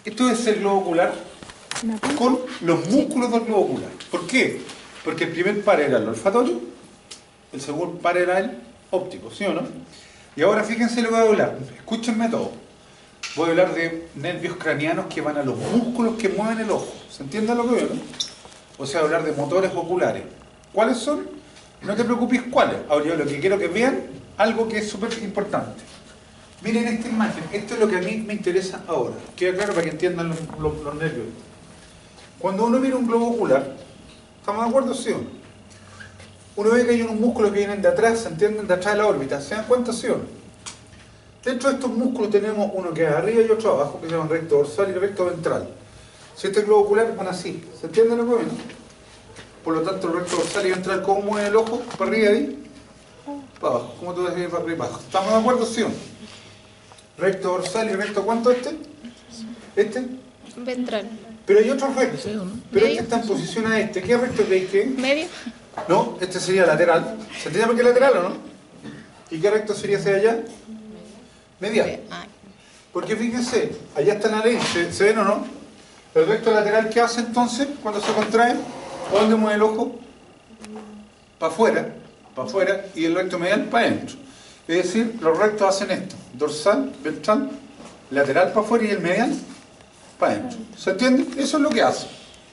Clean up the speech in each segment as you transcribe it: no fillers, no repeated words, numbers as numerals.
Esto es el globo ocular con los músculos del globo ocular. ¿Por qué? Porque el primer par era el olfatorio, el segundo par era el óptico, ¿sí o no? Y ahora fíjense lo que voy a hablar, escúchenme todo. Voy a hablar de nervios craneanos que van a los músculos que mueven el ojo. ¿Se entiende lo que veo, no? O sea, hablar de motores oculares. ¿Cuáles son? No te preocupes cuáles. Ahora yo lo que quiero que vean, algo que es súper importante. Miren esta imagen, esto es lo que a mí me interesa ahora. Queda claro para que entiendan los nervios. Cuando uno mira un globo ocular, ¿estamos de acuerdo, sí o no? Uno ve que hay unos músculos que vienen de atrás, ¿se entienden? De atrás de la órbita, ¿se dan cuenta, sí o no? Dentro de estos músculos tenemos uno que es arriba y otro abajo, que se llaman recto dorsal y recto ventral. Si este globo ocular van así, ¿se entiende lo que ven? Por lo tanto, el recto dorsal y ventral, ¿cómo mueve el ojo? ¿Para arriba y ahí? Para abajo. ¿Cómo tú ves para arriba y para abajo? ¿Estamos de acuerdo, sí o no? Recto dorsal y recto, ¿cuánto este? ¿Este? Ventral. Pero hay otros rectos. Pero este está en posición a este. ¿Qué recto creéis que es? ¿Medio? No, este sería lateral. ¿Se entiende por qué lateral o no? ¿Y qué recto sería hacia allá? Medial. Porque fíjense, allá está la ley, ¿se ven o no? El recto lateral, ¿qué hace entonces cuando se contrae? ¿A dónde mueve el ojo? Para afuera, y el recto medial para adentro. Es decir, los rectos hacen esto, dorsal, ventral, lateral para afuera y el medial para adentro. ¿Se entiende? Eso es lo que hace.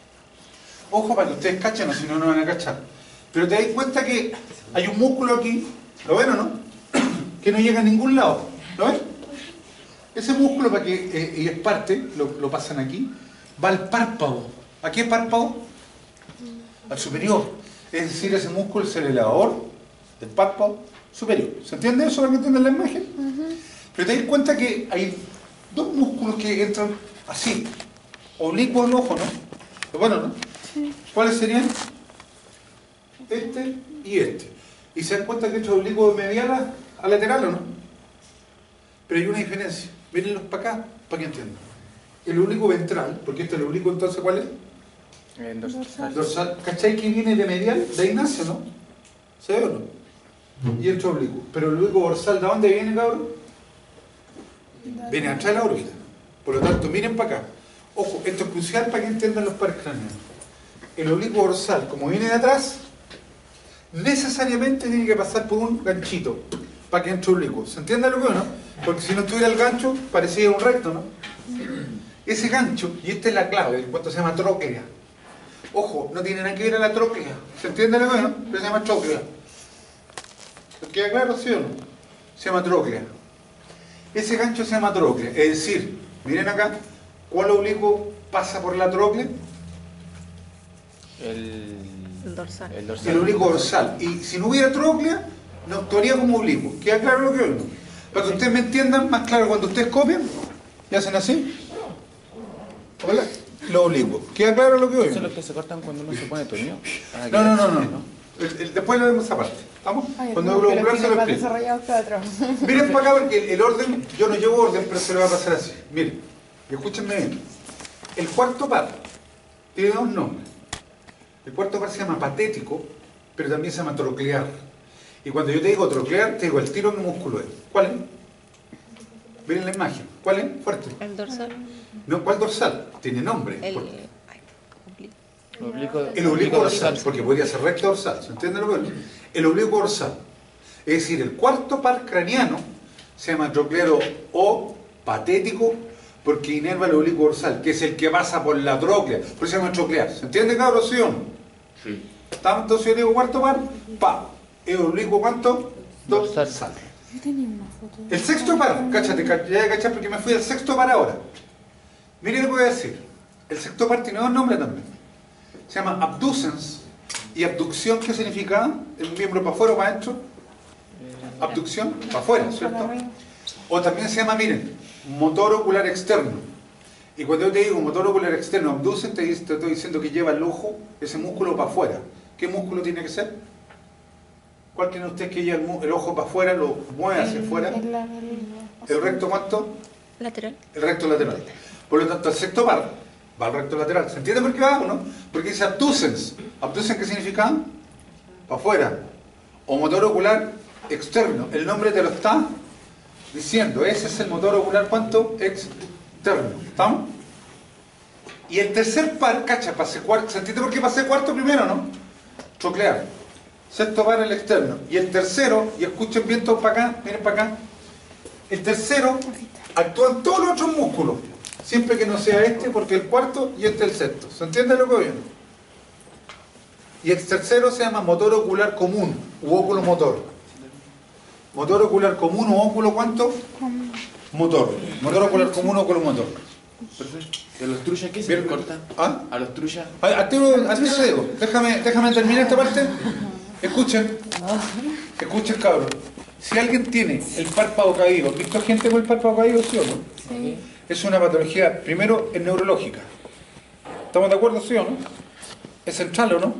Ojo para que ustedes cachen, o si no, no van a cachar. Pero te das cuenta que hay un músculo aquí, ¿lo ven o no? Que no llega a ningún lado, ¿lo ven? Ese músculo, para que, y es parte, lo pasan aquí, va al párpado. ¿A qué párpado? Al superior. Es decir, ese músculo es el elevador del párpado superior. ¿Se entiende eso para que entiendan la imagen? Pero te das cuenta que hay dos músculos que entran así, oblicuo al ojo, ¿no? Bueno, ¿no? Sí. ¿Cuáles serían? Este y este. ¿Y se dan cuenta que esto es oblicuo de medial a lateral o no? Pero hay una diferencia. Mírenlos para acá, para que entiendan. El oblicuo ventral, porque este es el oblicuo, entonces, ¿cuál es? El dorsal. Dorsal. ¿Cachai que viene de medial? De ahí nace, ¿no? ¿Se ve o no? Y el oblicuo. Pero el oblicuo dorsal, ¿de dónde viene, cabrón? Viene atrás de la órbita. Por lo tanto, miren para acá. Ojo, esto es crucial para que entiendan los pares craneanos. El oblicuo dorsal, como viene de atrás, necesariamente tiene que pasar por un ganchito para que entre oblicuo. ¿Se entiende lo que es, no? Porque si no estuviera el gancho, parecía un recto, ¿no? Ese gancho, y esta es la clave, el cuento se llama tróclea. Ojo, no tiene nada que ver a la tróclea. ¿Se entiende lo que es, no? Pero se llama tróclea. ¿Queda claro, sí o no? Se llama tróclea. Ese gancho se llama tróclea. Es decir, miren acá, ¿cuál oblicuo pasa por la tróclea? El dorsal. El oblicuo dorsal. Y si no hubiera tróclea, no actuaría como oblicuo. ¿Queda claro lo que es? Para que ustedes me entiendan más claro, cuando ustedes copian y hacen así, hola, lo oblicuo. ¿Queda claro lo que oigo? Eso es lo que se cortan cuando uno se pone tuño. No. Después lo vemos aparte. ¿Estamos? Cuando el globo ocular se lo explico. Miren para acá porque el orden, yo no llevo orden, pero se lo va a pasar así. Miren, y escúchenme bien. El cuarto par tiene dos nombres. El cuarto par se llama patético, pero también se llama troclear. Y cuando yo te digo troclear, te digo el tiro qué músculo es. ¿Cuál es? Miren la imagen. ¿Cuál es? Fuerte. El dorsal. No, ¿cuál dorsal? Tiene nombre. El oblicuo dorsal, porque podría ser recto dorsal. ¿Se entiende lo que es? El oblicuo dorsal. Es decir, el cuarto par craneano se llama troclearo o patético porque inerva el oblicuo dorsal, que es el que pasa por la tróclea. Por eso se llama troclear. ¿Se entiende, cabrón, sí o no? Sí. Entonces yo digo cuarto par, pa. ¿El oblicuo cuánto? Dorsal. Yo tenía una foto. El sexto par, cáchate, ya cachate porque me fui al sexto par ahora. Miren lo que voy a decir. El sexto par tiene dos nombres también. Se llama abducens y abducción. ¿Qué significa? ¿El miembro para afuera o para adentro? Abducción, para afuera, ¿cierto? O también se llama, miren, motor ocular externo. Y cuando yo te digo motor ocular externo, abducens, te estoy diciendo que lleva el ojo, ese músculo para afuera. ¿Qué músculo tiene que ser? ¿Cuál creen ustedes que lleva el ojo para afuera, lo mueve hacia afuera? ¿El recto cuánto? Lateral. El recto lateral. Por lo tanto, el sexto par va al recto lateral. ¿Se entiende por qué va o no? Porque dice abducens. ¿Abducens qué significa? Para afuera. O motor ocular externo. El nombre te lo está diciendo. Ese es el motor ocular, ¿cuánto? Externo. ¿Estamos? Y el tercer par, cacha, pasé cuarto. ¿Se entiende por qué pasé cuarto primero, no? Troclear. Sexto par el externo. Y el tercero, y escuchen bien todos para acá, miren para acá. El tercero actúan todos los otros músculos. Siempre que no sea este, porque el cuarto y este el sexto. ¿Se entiende lo que viene? Y el tercero se llama motor ocular común, u óculo motor. Motor ocular común, u óculo ¿cuánto? Motor. Motor ocular común, óculo motor. ¿Y a los trullas qué se les corta? ¿Ah? ¿A los trullas? A ti lo digo. Déjame terminar esta parte. Escuchen. Escuchen, cabrón. Si alguien tiene el párpado caído, ¿visto gente con el párpado caído, sí o no? Sí. Es una patología, primero, es neurológica. ¿Estamos de acuerdo, sí o no? ¿Es central o no?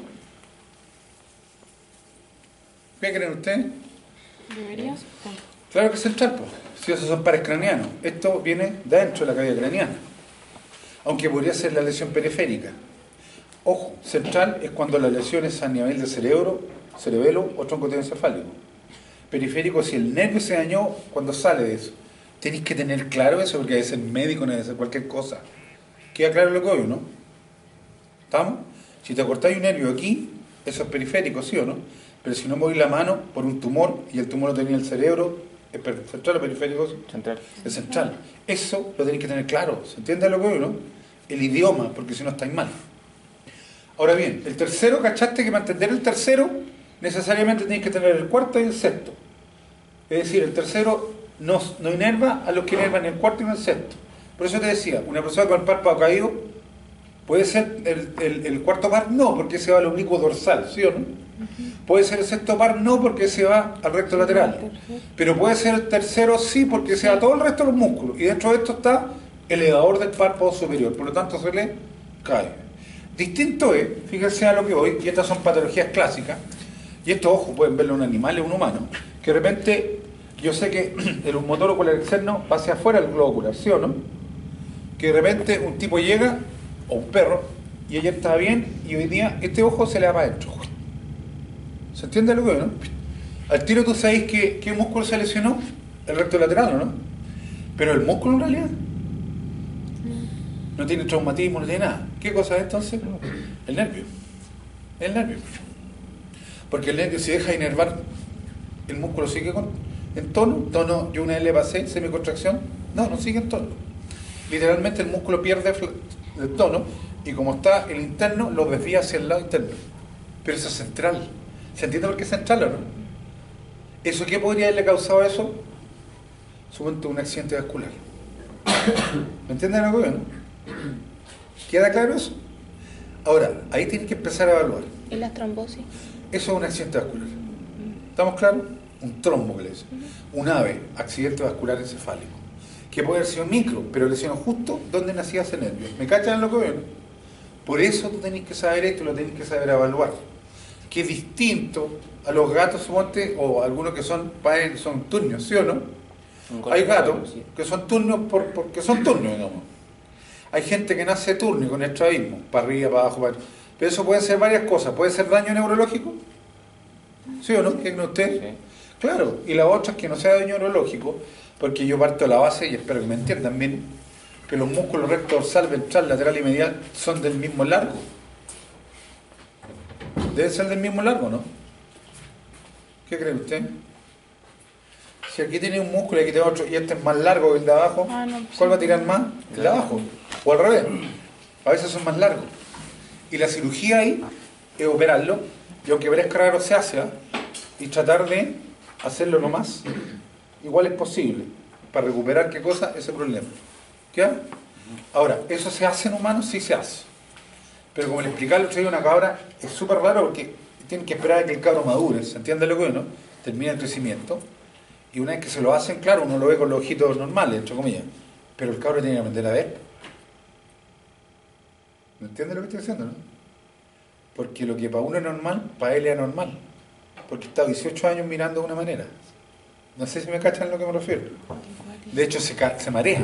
¿Qué creen ustedes? Debería ser. Claro que es central, pues. Si esos son pares craneanos. Esto viene de dentro de la cavidad craneana. Aunque podría ser la lesión periférica. Ojo, central es cuando la lesión es a nivel de cerebro, cerebelo o tronco encefálico. Periférico si el nervio se dañó cuando sale de eso. Tenéis que tener claro eso porque debe ser médico, no debe ser cualquier cosa. ¿Queda claro lo que oigo, no? ¿Estamos? Si te cortáis un nervio aquí, eso es periférico, ¿sí o no? Pero si no movéis la mano por un tumor y el tumor lo tenía el cerebro, ¿es central o periférico? Central. Es central. Eso lo tenéis que tener claro. ¿Se entiende lo que oigo, no? El idioma, porque si no estáis mal. Ahora bien, el tercero, ¿cachaste que para entender el tercero necesariamente tenéis que tener el cuarto y el sexto? Es decir, el tercero no inerva a los que inervan el cuarto y el sexto. Por eso te decía, una persona con el párpado caído puede ser el cuarto par, no, porque se va al oblicuo dorsal, ¿sí o no? Puede ser el sexto par, no, porque se va al recto lateral. Pero puede ser el tercero, sí, porque se va a todo el resto de los músculos. Y dentro de esto está el elevador del párpado superior. Por lo tanto, se le cae. Distinto es, fíjense a lo que voy, y estas son patologías clásicas, y esto, ojo, pueden verlo en un animal y en un humano, que de repente, yo sé que el motor ocular externo va hacia afuera del globo ocular, ¿sí o no? Que de repente un tipo llega, o un perro, y ayer estaba bien, y hoy día este ojo se le va para adentro. ¿Se entiende lo que veo, no? Al tiro tú sabéis qué músculo se lesionó, el recto lateral, ¿no? Pero el músculo en realidad no tiene traumatismo, no tiene nada. ¿Qué cosa es entonces? El nervio. El nervio. Porque el nervio, si deja de inervar, el músculo sigue en tono, yo una vez le pasé semicontracción, no sigue en tono. Literalmente el músculo pierde el tono y como está el interno, lo desvía hacia el lado interno. Pero eso es central. ¿Se entiende por qué es central o no? ¿Eso qué podría haberle causado eso? Suponte un accidente vascular. ¿Me entienden lo que veo, no? ¿Queda claro eso? Ahora, ahí tienes que empezar a evaluar. ¿Y la trombosis? Eso es un accidente vascular. ¿Estamos claros? Un trombo que le dicen. Un AVE, accidente vascular encefálico. Que puede haber sido micro, pero lesionó justo donde nacía ese nervio. ¿Me cachan lo que veo? Por eso tú tenés que saber esto y lo tenés que saber evaluar. Que es distinto a los gatos, suponte, o algunos que son turnios, ¿sí o no? Hay gatos que son turnios porque son turnios, digamos. Hay gente que nace turnio con estrabismo, para arriba, para abajo, para... Pero eso puede ser varias cosas. ¿Puede ser daño neurológico? ¿Sí o no? ¿Quién no usted? Sí. Claro. Y la otra es que no sea daño neurológico, porque yo parto de la base, y espero que me entiendan bien, que los músculos recto, dorsal, ventral, lateral y medial son del mismo largo. Deben ser del mismo largo, ¿no? ¿Qué cree usted? Si aquí tiene un músculo y aquí tiene otro, y este es más largo que el de abajo, ¿cuál va a tirar más? El de abajo. O al revés. A veces son más largos. Y la cirugía ahí es operarlo, y aunque parezca raro se hace, ¿eh? Y tratar de hacerlo lo más igual es posible, para recuperar qué cosa, ese problema. ¿Qué? Ahora, ¿eso se hace en humanos? Sí se hace. Pero como le explicaba el otro día a una cabra, es súper raro porque tienen que esperar a que el cabro madure, ¿se entiende lo que es, no? Termina el crecimiento, y una vez que se lo hacen, claro, uno lo ve con los ojitos normales, entre comillas, pero el cabro tiene que aprender a ver. ¿Me entiende lo que estoy diciendo, no? Porque lo que para uno es normal, para él es anormal. Porque está 18 años mirando de una manera. No sé si me cachan a lo que me refiero. De hecho, se marea.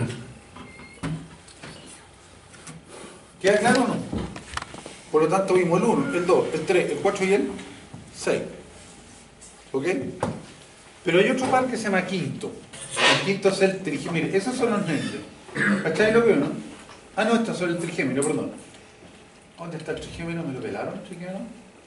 ¿Queda claro o no? Por lo tanto, vimos el 1, el 2, el 3, el 4 y el 6. ¿Ok? Pero hay otro par que se llama quinto. El quinto es el trigémino. Mire, esos son los nervios. ¿Cacháis lo que veo, no? Ah, no, estas son el trigémino, perdón. ¿Dónde está el trigémino? ¿Me lo pelaron el trigémino?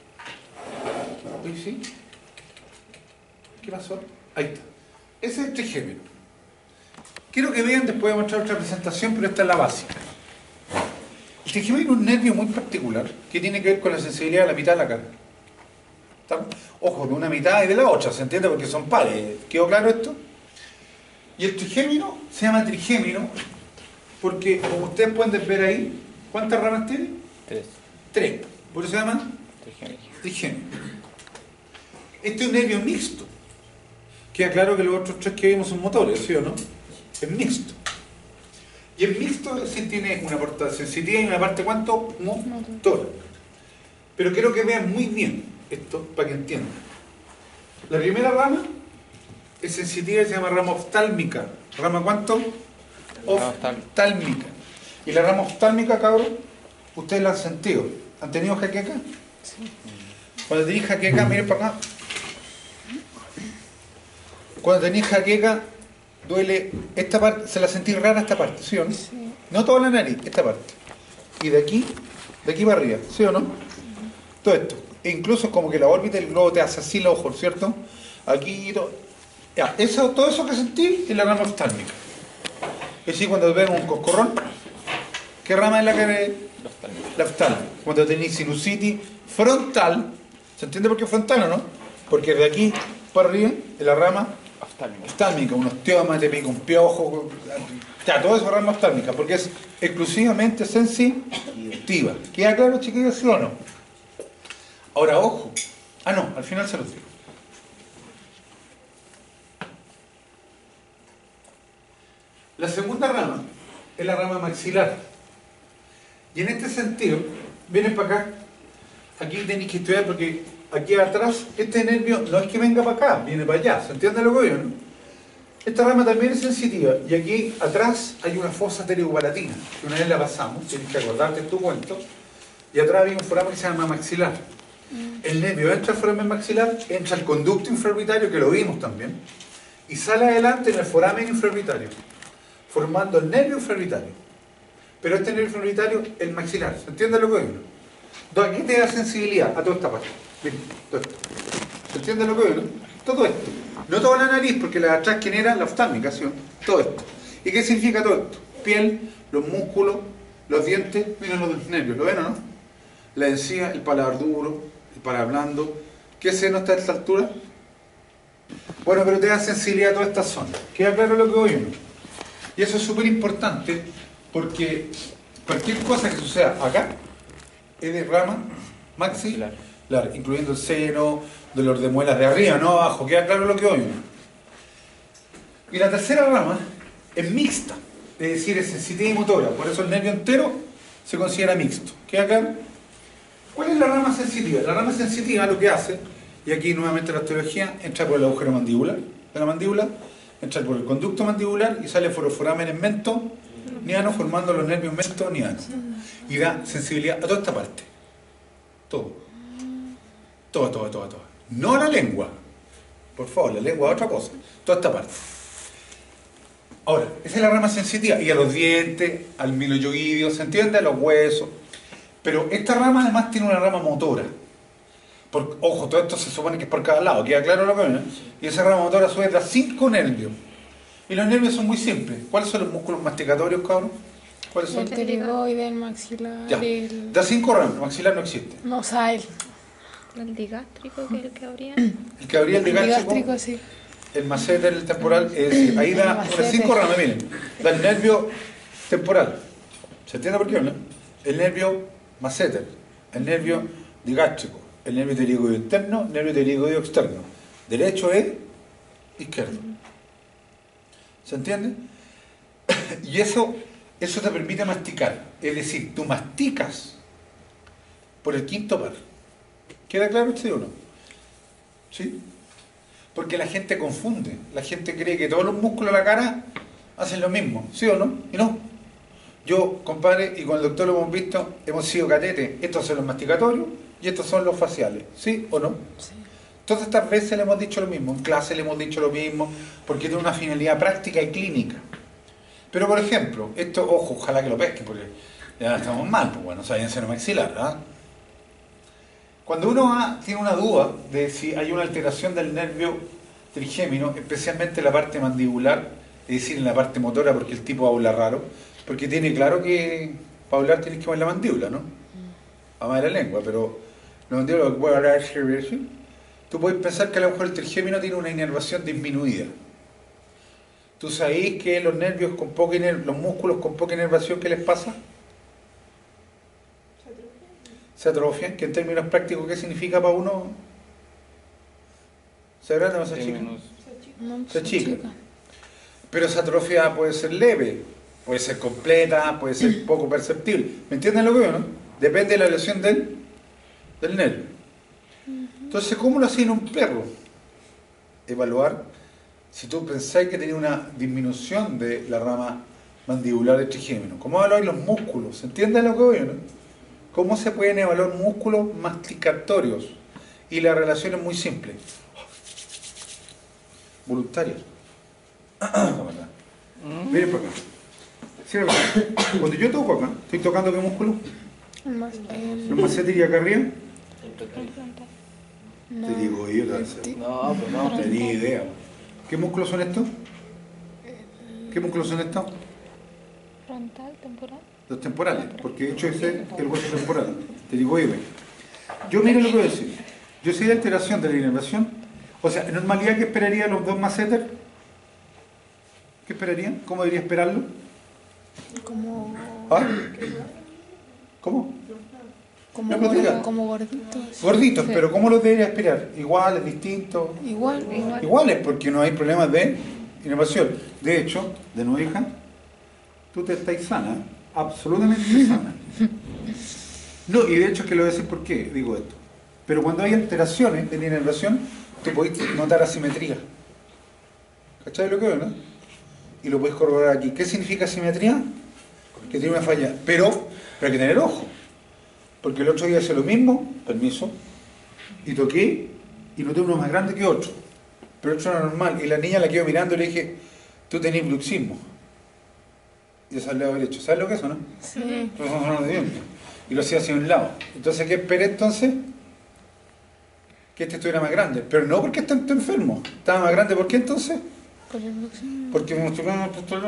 Uy, sí. ¿Qué pasó? Ahí está. Ese es el trigémino. Quiero que vean, después de mostrar otra presentación, pero esta es la básica. El trigémino es un nervio muy particular que tiene que ver con la sensibilidad de la mitad de la cara. ¿Está? Ojo, de una mitad y de la otra, ¿se entiende? Porque son pares. ¿Quedó claro esto? Y el trigémino se llama trigémino porque, como ustedes pueden ver ahí, ¿cuántas ramas tiene? 3. 3. Por eso se llama trigémino. Este es un nervio mixto. Queda claro que los otros 3 que vimos son motores, ¿sí o no? Es mixto. Y el mixto sí tiene una parte sensitiva y una parte, ¿cuánto? Motor. Pero quiero que vean muy bien esto para que entiendan. La primera rama es sensitiva y se llama rama oftálmica. ¿Rama cuánto? Oftálmica. Y la rama oftálmica, cabrón, ustedes la han sentido. ¿Han tenido jaqueca? Sí. Cuando tenéis jaqueca, miren para acá. Cuando tenéis jaqueca, duele esta parte, se la sentís rara esta parte, ¿sí o no? Sí. No toda la nariz, esta parte. Y de aquí para arriba, ¿sí o no? Todo esto. E incluso como que la órbita del globo te hace así los ojos, ¿cierto? Aquí todo. Ya, todo eso que sentí es la rama oftálmica. Es decir, cuando ven un coscorrón, ¿qué rama es la que la oftálmica? Cuando tenéis sinusitis frontal, ¿se entiende por qué frontal o no? Porque de aquí para arriba es la rama oftálmica, un osteoma, te pica un piojo, ya, todo eso es rama oftálmica, porque es exclusivamente sensitiva. ¿Queda claro, chiquillos, sí o no? Ahora, ojo. Ah, no, al final se los digo. La segunda rama es la rama maxilar. Y en este sentido, vienen para acá. Aquí tenéis que estudiar porque aquí atrás, este nervio no es que venga para acá, viene para allá. ¿Se entiende lo que veo, no? Esta rama también es sensitiva. Y aquí atrás hay una fosa pterigopalatina, que una vez la pasamos, tienes que acordarte en tu cuento. Y atrás hay un foramen que se llama maxilar. El nervio entra al foramen maxilar, entra al conducto infraorbitario, que lo vimos también, y sale adelante en el foramen infraorbitario, formando el nervio infraorbitario. Pero este nervio infraorbitario es el maxilar. ¿Se entiende lo que digo? Entonces aquí te da sensibilidad a toda esta parte. Miren, todo esto. ¿Se entiende lo que digo? Todo esto. No toda la nariz, porque la de atrás, ¿quién era? La oftálmica, ¿sí? Todo esto. ¿Y qué significa todo esto? Piel, los músculos, los dientes, miren los nervios, ¿lo ven o no? La encía, el paladar duro, el paladar blando. ¿Qué seno está a esta altura? Bueno, pero te da sensibilidad a toda esta zona. ¿Queda claro lo que voy a decir? Y eso es súper importante porque cualquier cosa que suceda acá es de rama maxilar, incluyendo el seno, dolor de muelas de arriba, no abajo. ¿Queda claro lo que voy a decir? Y la tercera rama es mixta, es decir, es sensitiva y motora. Por eso el nervio entero se considera mixto. ¿Queda claro? ¿Cuál es la rama sensitiva? La rama sensitiva lo que hace, y aquí nuevamente la osteología, entra por el agujero mandibular de la mandíbula, entra por el conducto mandibular y sale por los forámenes mento-niano, formando los nervios mento-nianos. Y da sensibilidad a toda esta parte. Todo. Todo. No la lengua. Por favor, la lengua es otra cosa. Toda esta parte. Ahora, esa es la rama sensitiva. Y a los dientes, al miloyoideo, ¿se entiende? A los huesos. Pero esta rama además tiene una rama motora. Ojo, todo esto se supone que es por cada lado, ¿queda claro lo que ven? Y esa rama motora a su vez da 5 nervios. Y los nervios son muy simples. ¿Cuáles son los músculos masticatorios, cabrón? ¿Cuáles son? El pterigoide, el maxilar, ya. Da 5 ramas, el maxilar no existe. No, o sea, el digástrico, que es el que habría. El que habría el digástrico, sí. El masseter, el temporal, es decir, ahí da unas 5 ramas, miren. Da el nervio temporal. ¿Se entiende por qué, no? El nervio masseter, el nervio digástrico, el nervio pterigoideo interno, el nervio pterigoideo externo. Derecho es izquierdo. ¿Se entiende? Y eso te permite masticar. Es decir, tú masticas por el quinto par. ¿Queda claro usted o no? ¿Sí? Porque la gente confunde. La gente cree que todos los músculos de la cara hacen lo mismo. ¿Sí o no? Y no. Yo, compadre, y con el doctor lo hemos visto, hemos sido catetes. Estos son los masticatorios y estos son los faciales. ¿Sí o no? Sí. Todas estas veces le hemos dicho lo mismo. En clase le hemos dicho lo mismo porque tiene una finalidad práctica y clínica. Pero por ejemplo, esto, ojo, ojalá que lo pesquen, porque ya estamos mal, pues bueno, o sea, en seno maxilar, ¿ah? Cuando uno tiene una duda de si hay una alteración del nervio trigémino, especialmente en la parte mandibular, es decir, en la parte motora, porque el tipo habla raro, porque tiene claro que para hablar tienes que mover la mandíbula, ¿no? A más de la lengua, pero la mandíbula lo que puede hablar es que tú puedes pensar que a lo mejor el trigémino tiene una inervación disminuida. ¿Tú sabéis que los nervios con poca los músculos con poca inervación, qué les pasa? Se atrofian, que en términos prácticos, ¿qué significa para uno? ¿Se agranda o se achica? Se achica. Pero esa atrofia puede ser leve, puede ser completa, puede ser poco perceptible. ¿Me entienden lo que veo, no? Depende de la lesión del nervio. Entonces, ¿cómo lo hacía en un perro? Evaluar si tú pensáis que tenía una disminución de la rama mandibular del trigémino. ¿Cómo evaluar los músculos? ¿Se entiende lo que veo, no? ¿Cómo se pueden evaluar músculos masticatorios? Y la relación es muy simple. Voluntarios. Miren por acá. Cierra acá. Cuando yo toco acá, ¿estoy tocando qué músculo? ¿El masseter acá arriba? No. Te digo yo, No, pues no. no te di idea. ¿Qué músculos son estos? ¿Qué músculos son estos? Frontal, temporal. Los temporales, porque de hecho ese es el hueso temporal. Te digo, oye, yo miro lo que voy a decir. Yo sé de alteración de la inervación. O sea, en normalidad, ¿qué esperarían los dos masseter? ¿Qué esperarían? ¿Cómo debería esperarlo? Como, ¿Ah? ¿Cómo? como gorditos. Gorditos, Sí. pero ¿cómo los debería esperar? ¿Iguales, distintos? Igual. Iguales, porque no hay problemas de inervación. De hecho, de nuevo, hija, tú te estás sana, absolutamente sana. No, y de hecho es que lo voy a decir por qué digo esto. Pero cuando hay alteraciones de la inervación, tú podés notar asimetría. ¿Cachai lo que veo, no? Y lo puedes corroborar aquí. ¿Qué significa asimetría? Que tiene una falla. Pero hay que tener ojo. Porque el otro día hice lo mismo, permiso, y toqué y noté uno más grande que otro. Pero otro era normal. Y la niña la quedó mirando y le dije, tú tenés bruxismo. Y eso al lado derecho. ¿Sabes lo que es eso, no? Sí. Entonces son los dientes. Y lo hacía hacia un lado. Entonces, ¿qué esperé entonces? Que este estuviera más grande. Pero no porque está enfermo. Estaba más grande, ¿por qué entonces? Por el próximo. Porque me mostraba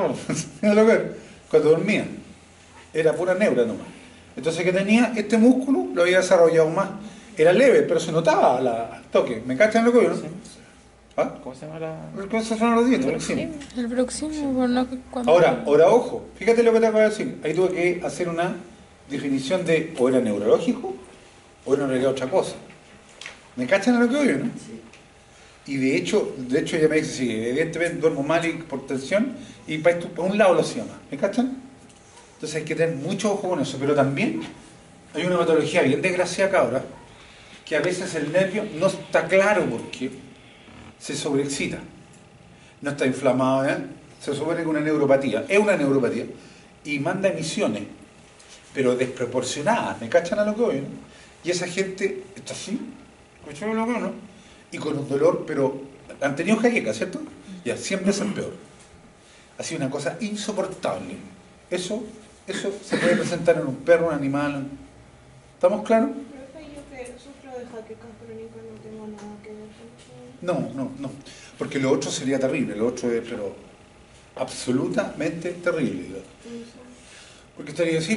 cuando dormía. Era pura neura nomás. Entonces, ¿qué tenía? Este músculo lo había desarrollado más. Era leve, pero se notaba al toque. ¿Me cachan lo que veo, no? ¿Ah? ¿Cómo se llama la...? Esos son los dientes, bruxismo. El próximo, por no cuando. Ahora, ojo, fíjate lo que te acabo de decir. Ahí tuve que hacer una definición de o era neurológico o era en realidad otra cosa. ¿Me cachan a lo que oigo, no? Sí. Y de hecho ella me dice, sí, evidentemente duermo mal y por tensión y para un lado lo hacía más. ¿Me cachan? Entonces hay que tener mucho ojo con eso. Pero también hay una patología bien desgraciada ahora, que a veces el nervio no está claro por qué se sobreexcita. No está inflamado, ¿eh? Se supone que es una neuropatía. Es una neuropatía. Y manda emisiones, pero desproporcionadas. ¿Me cachan a lo que voy, no? Y esa gente está así, ¿cachan lo que no? Y con un dolor, pero han tenido jaqueca, ¿cierto? Ya, siempre es el peor. Ha sido una cosa insoportable. Eso se puede presentar en un perro, un animal. ¿Estamos claros? Profe, yo que sufro de jaquecas crónicas no tengo nada que ver con eso. No. Porque lo otro sería terrible. Lo otro es, pero absolutamente terrible. Porque estaría así.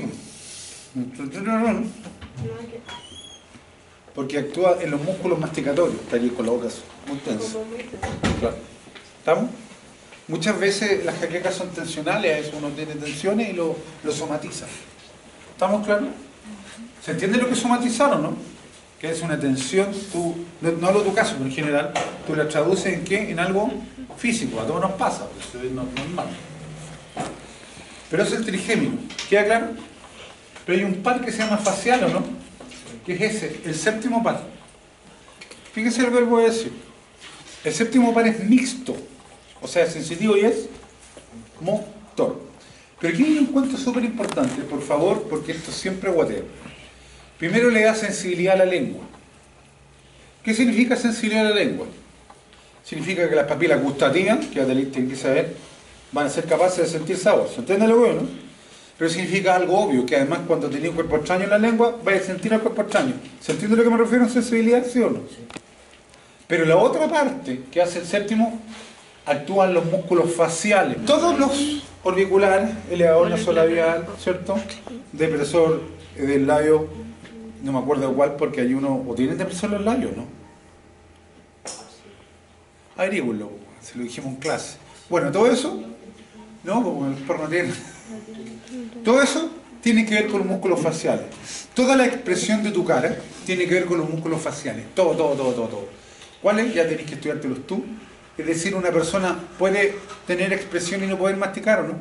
Porque actúa en los músculos masticatorios. Estaría con la boca muy tensa. Como muy Claro. ¿Estamos? Muchas veces las jaquecas son tensionales, a eso uno tiene tensiones y lo somatiza. ¿Estamos claros? ¿Se entiende lo que es somatizar o no? Que es una tensión, tú, no hablo de tu caso, pero en general, tú la traduces en qué? En algo físico, a todos nos pasa, eso es normal. Pero es el trigémino, ¿queda claro? Pero hay un par que se llama facial o no, que es ese, el séptimo par. Fíjense lo que les voy a decir. El séptimo par es mixto. O sea, es sensitivo y es motor. Pero aquí hay un cuento súper importante, por favor, porque esto siempre guateo. Primero le da sensibilidad a la lengua. ¿Qué significa sensibilidad a la lengua? Significa que las papilas gustativas, que ya te tienen que saber, van a ser capaces de sentir sabor. ¿Se entiende lo que no? Pero significa algo obvio, que además cuando tenéis un cuerpo extraño en la lengua, vais a sentir el cuerpo extraño. ¿Se entiende a lo que me refiero en sensibilidad, sí o no? Pero la otra parte que hace el séptimo, actúan los músculos faciales. Todos los orbiculares, elevador nasolabial, ¿cierto? Depresor del labio, no me acuerdo cuál, porque hay uno, o tienen depresor los labios, ¿no? Averígüenlo, se lo dijimos en clase. Bueno, todo eso, ¿no? Como el porno tiene. Todo eso tiene que ver con los músculos faciales. Toda la expresión de tu cara tiene que ver con los músculos faciales. Todo. ¿Cuáles? Ya tenés que estudiártelos tú. Es decir, una persona puede tener expresión y no poder masticar, ¿o no?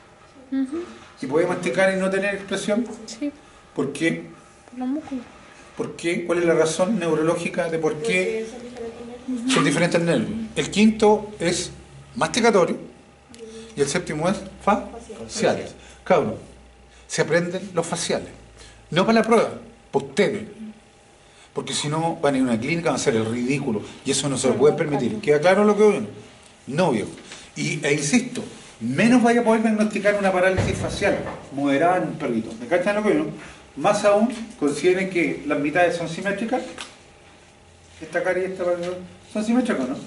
¿Y puede masticar y no tener expresión? Sí. ¿Por qué? Por los músculos. ¿Por qué? ¿Cuál es la razón neurológica de por qué son diferentes nervios? El quinto es masticatorio y el séptimo es facial. Cabrón, se aprenden los faciales. No para la prueba, para ustedes. Porque si no, van a ir a una clínica, van a hacer el ridículo. Y eso no se lo pueden permitir. ¿Queda claro lo que oyen? No, viejo. E insisto, menos vaya a poder diagnosticar una parálisis facial moderada en un perrito. ¿Me cachan lo que oyen? Más aún, consideren que las mitades son simétricas. Esta cara y esta cara son simétricas, ¿no?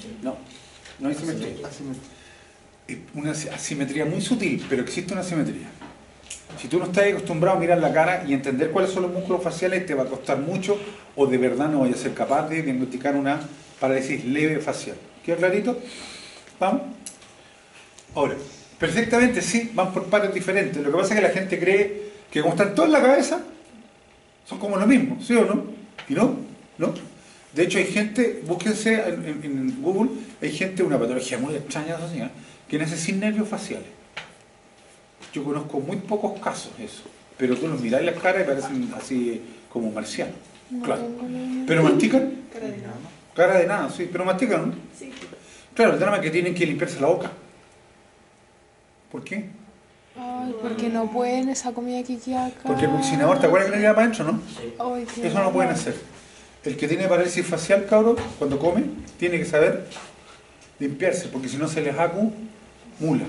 No hay simetría. Es una asimetría muy sutil, pero existe una simetría. Si tú no estás acostumbrado a mirar la cara y entender cuáles son los músculos faciales, te va a costar mucho o de verdad no vayas a ser capaz de diagnosticar una parálisis leve facial. ¿Queda clarito? ¿Vamos? Ahora, perfectamente sí, van por partes diferentes. Lo que pasa es que la gente cree que como están todos en la cabeza, son como lo mismo, ¿sí o no? Y no. De hecho hay gente, búsquense en Google, hay gente, una patología muy extraña, que nace sin nervios faciales. Yo conozco muy pocos casos eso, pero tú los miráis las caras y parecen así como marcianos. Claro. ¿Pero mastican? Cara de nada. Cara de nada, sí, pero mastican, ¿no? Sí. Claro, el drama es que tienen que limpiarse la boca. ¿Por qué? Ay, porque no pueden esa comida que queda acá. Porque el bucinador, ¿te acuerdas que le lleva para adentro, no? Ay, qué Eso no lo pueden hacer. El que tiene parálisis facial, cabrón, cuando come, tiene que saber limpiarse, porque si no se les acumula.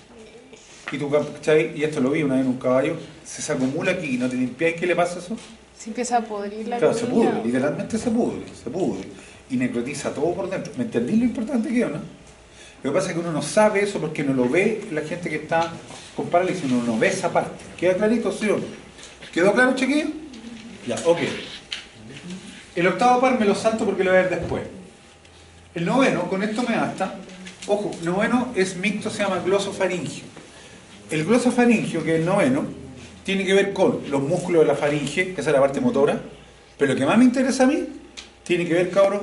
Y tú, ¿cachai? Y esto lo vi una vez en un caballo, se acumula aquí y no te limpiáis, ¿qué le pasa a eso? Se empieza a podrir la Claro, comida. se pudre, literalmente se pudre. Y necrotiza todo por dentro. ¿Me entendí lo importante que es, no? Lo que pasa es que uno no sabe eso porque no lo ve la gente que está con parálisis, uno no ve esa parte. ¿Queda clarito, sí o no? ¿Quedó claro, chiquillo? Ya, ok. El octavo par me lo salto porque lo voy a ver después. El noveno, con esto me basta. Ojo, noveno es mixto, se llama glosofaringio. El glosofaringio, que es el noveno, tiene que ver con los músculos de la faringe, que esa es la parte motora, pero lo que más me interesa a mí, tiene que ver, cabrón,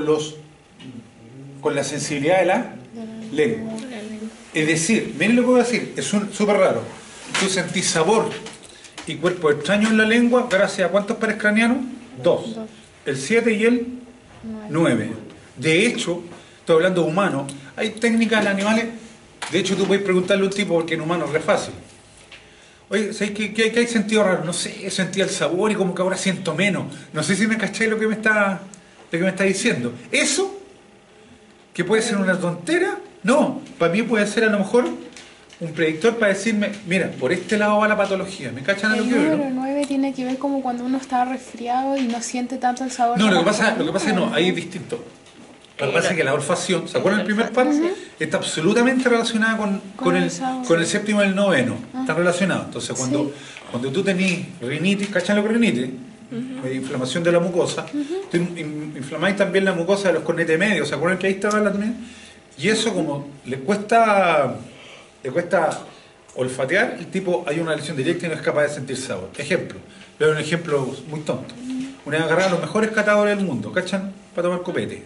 con la sensibilidad de la lengua. Es decir, miren lo que voy a decir, es súper raro. Tú sentís sabor y cuerpo extraño en la lengua, gracias a ¿cuántos pares craneanos? 2. El 7 y el 9. De hecho, estoy hablando de humanos, hay técnicas en animales. De hecho, tú puedes preguntarle a un tipo, porque en humanos es re fácil. Oye, ¿sabes qué hay sentido raro? No sé, sentía el sabor y como que ahora siento menos. No sé si me cacháis lo que me está diciendo. Eso, que puede ser una tontera, no. Para mí puede ser a lo mejor un predictor para decirme, mira, por este lado va la patología. ¿Me cachan a lo que veo? El número 9 tiene que ver como cuando uno está resfriado y no siente tanto el sabor. No, lo que pasa es que no, ahí es distinto. Lo que pasa es que la olfacción, ¿se acuerdan del primer par? Está absolutamente relacionada con el séptimo y el noveno. Está relacionado. Entonces, cuando tú tenés rinitis, ¿cachan lo que es rinitis? Inflamación de la mucosa. Tú inflamáis también la mucosa de los cornetes medios. ¿Se acuerdan que ahí estaba la tonalidad? Y eso, como le cuesta olfatear, el tipo hay una lesión directa y no es capaz de sentir sabor. Ejemplo, le doy un ejemplo muy tonto. Una vez agarraron a los mejores catadores del mundo, ¿cachan? Para tomar copete.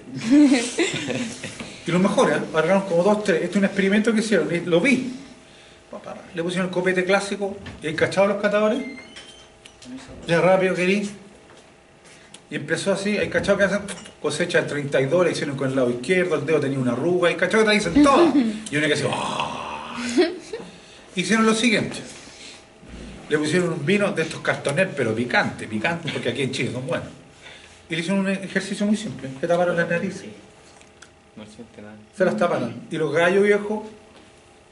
Y los mejores, agarraron como 2, 3. Este es un experimento que hicieron, lo vi. Le pusieron el copete clásico y hay cachado los catadores. Ya rápido querí. Y empezó así, hay cachado que hacen cosecha de 32, le hicieron con el lado izquierdo, el dedo tenía una arruga, y cachado que te dicen todo. Y uno que hacía, ¡oh! Hicieron lo siguiente. Le pusieron un vino de estos cartoner, pero picante, porque aquí en Chile son buenos. Y le hicieron un ejercicio muy simple, se taparon las narices. No siente nada. Se las taparon. Y los gallos viejos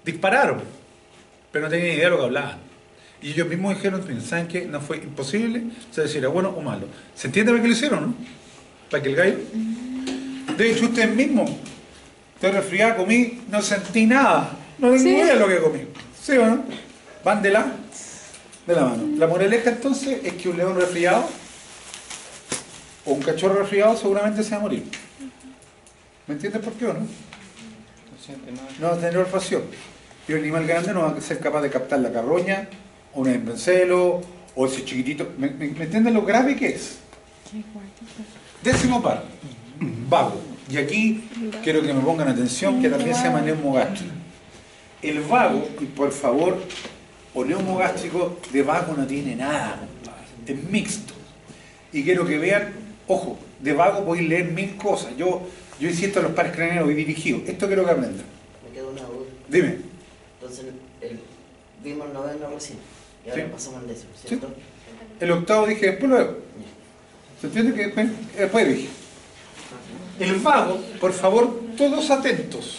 Dispararon, pero no tenían idea de lo que hablaban. Y ellos mismos dijeron, ¿saben qué? No fue imposible saber si era bueno o malo. ¿Se entiende por qué lo hicieron, no? Para que el gallo... De hecho, ustedes mismos, estoy resfriada, comí, no sentí nada. No tengo idea de lo que comí. ¿Sí o no? Van de la mano. La moraleja entonces es que un león resfriado o un cachorro resfriado seguramente se va a morir. ¿Me entiendes por qué o no? No va a tener olfacción. Y un animal grande no va a ser capaz de captar la carroña, o un empencelo, o ese chiquitito. ¿Me entienden lo grave que es? Décimo par, vago. Y aquí quiero que me pongan atención, que también se llama neumogástrico. El vago, y por favor, o neumogástrico, de vago no tiene nada, compadre. Es mixto. Y quiero que vean, ojo, de vago podéis leer mil cosas. Yo insisto en los pares craneanos y dirigidos. Esto quiero que aprendan. Me queda una duda. Dime. Entonces, vimos el noveno recién, y ahora pasamos al décimo, ¿cierto? Sí. El octavo dije después luego. ¿Se entiende que después dije? El vago, por favor, todos atentos.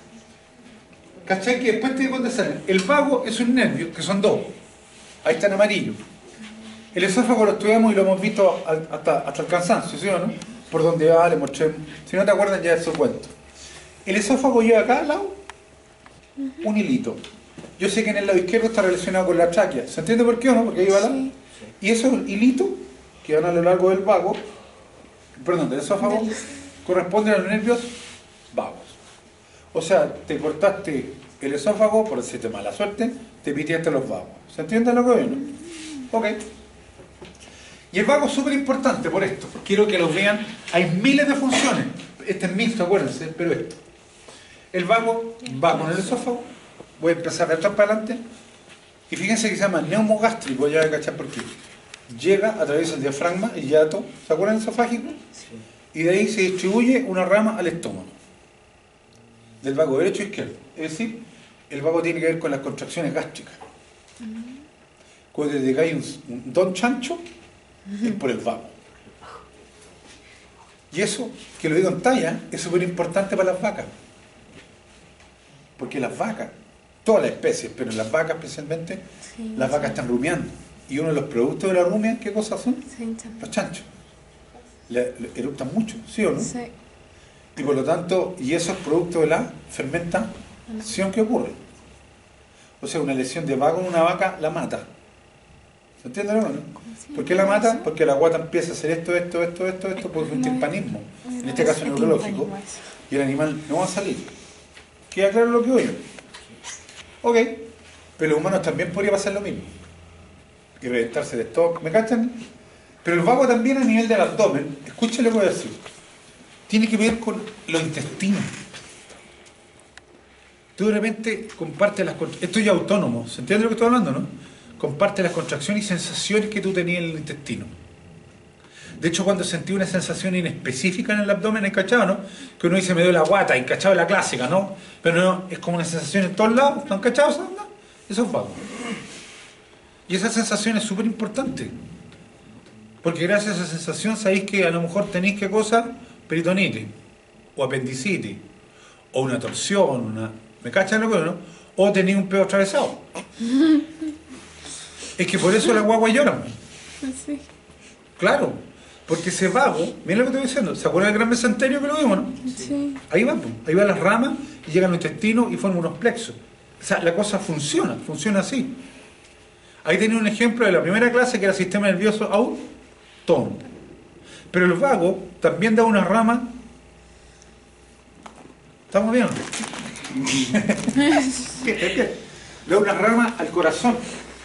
¿Cachai? Que después te digo dónde salen. El vago es un nervio, que son dos. Ahí está en amarillo. El esófago lo estudiamos y lo hemos visto hasta el cansancio, ¿sí o no? Por donde va, le mostré. Si no te acuerdan ya de su cuento. El esófago lleva acá al lado un hilito. Yo sé que en el lado izquierdo está relacionado con la tráquea. ¿Se entiende por qué o no? Porque ahí va la... Y esos hilitos que van a lo largo del vago, perdón, del esófago, corresponden a los nervios vagos. O sea, te cortaste el esófago, por decirte mala suerte, te piteaste los vagos. ¿Se entiende lo que viene? Ok. Y el vago es súper importante por esto. Quiero que lo vean. Hay miles de funciones. Este es mixto, acuérdense, pero esto. El vago va con el esófago. Voy a empezar de atrás para adelante. Y fíjense que se llama neumogástrico, ya voy a cachar por qué. Llega, atraviesa el diafragma, el hiato, ¿se acuerdan del esofágico? Sí. Y de ahí se distribuye una rama al estómago. Del vago derecho e izquierdo. Es decir, el vago tiene que ver con las contracciones gástricas. Cuando te cae un don chancho, es por el vago. Y eso, que lo digo en talla, es súper importante para las vacas. Porque las vacas, todas las especies, pero las vacas especialmente, las vacas están rumiando. Y uno de los productos de la rumia, ¿qué cosas son? Los chanchos. Le eruptan mucho, ¿sí o no? Sí. Y por lo tanto, y eso es producto de la fermentación que ocurre. O sea, una lesión de vago en una vaca la mata. ¿Se entiende o no? ¿Por qué la mata? Porque la guata empieza a hacer esto, por un timpanismo. En este caso neurológico. Y el animal no va a salir. ¿Queda claro lo que oigo? Ok. Pero los humanos también podría pasar lo mismo. Y reventarse de estómago. ¿Me cachan? Pero el vago también a nivel del abdomen, escúchale lo que voy a decir, tiene que ver con los intestinos. Tú de repente compartes las contracciones. Esto ya es autónomo, ¿se entiende lo que estoy hablando, no? Compartes las contracciones y sensaciones que tú tenías en el intestino. De hecho, cuando sentí una sensación inespecífica en el abdomen, ¿hay cachado, no? Que uno dice, me duele la guata, y cachado la clásica, ¿no? Pero no, es como una sensación en todos lados, ¿no han cachado eso? ¿No? Eso es vago. Y esa sensación es súper importante. Porque gracias a esa sensación sabéis que a lo mejor tenéis qué cosa, peritonitis, o apendicitis, o una torsión, ¿me cachan lo que no? O tenéis un pedo atravesado. Es que por eso las guaguas lloran. Sí. Claro, porque ese vago, miren lo que estoy diciendo, ¿se acuerdan del gran mesenterio que lo vimos, no? Sí. Ahí van las ramas y llegan los intestinos y forman unos plexos. O sea, la cosa funciona así. Ahí tenía un ejemplo de la primera clase que era sistema nervioso autónomo. Pero el vago también da una rama. ¿Estamos bien? ¿Qué? Da una rama al corazón.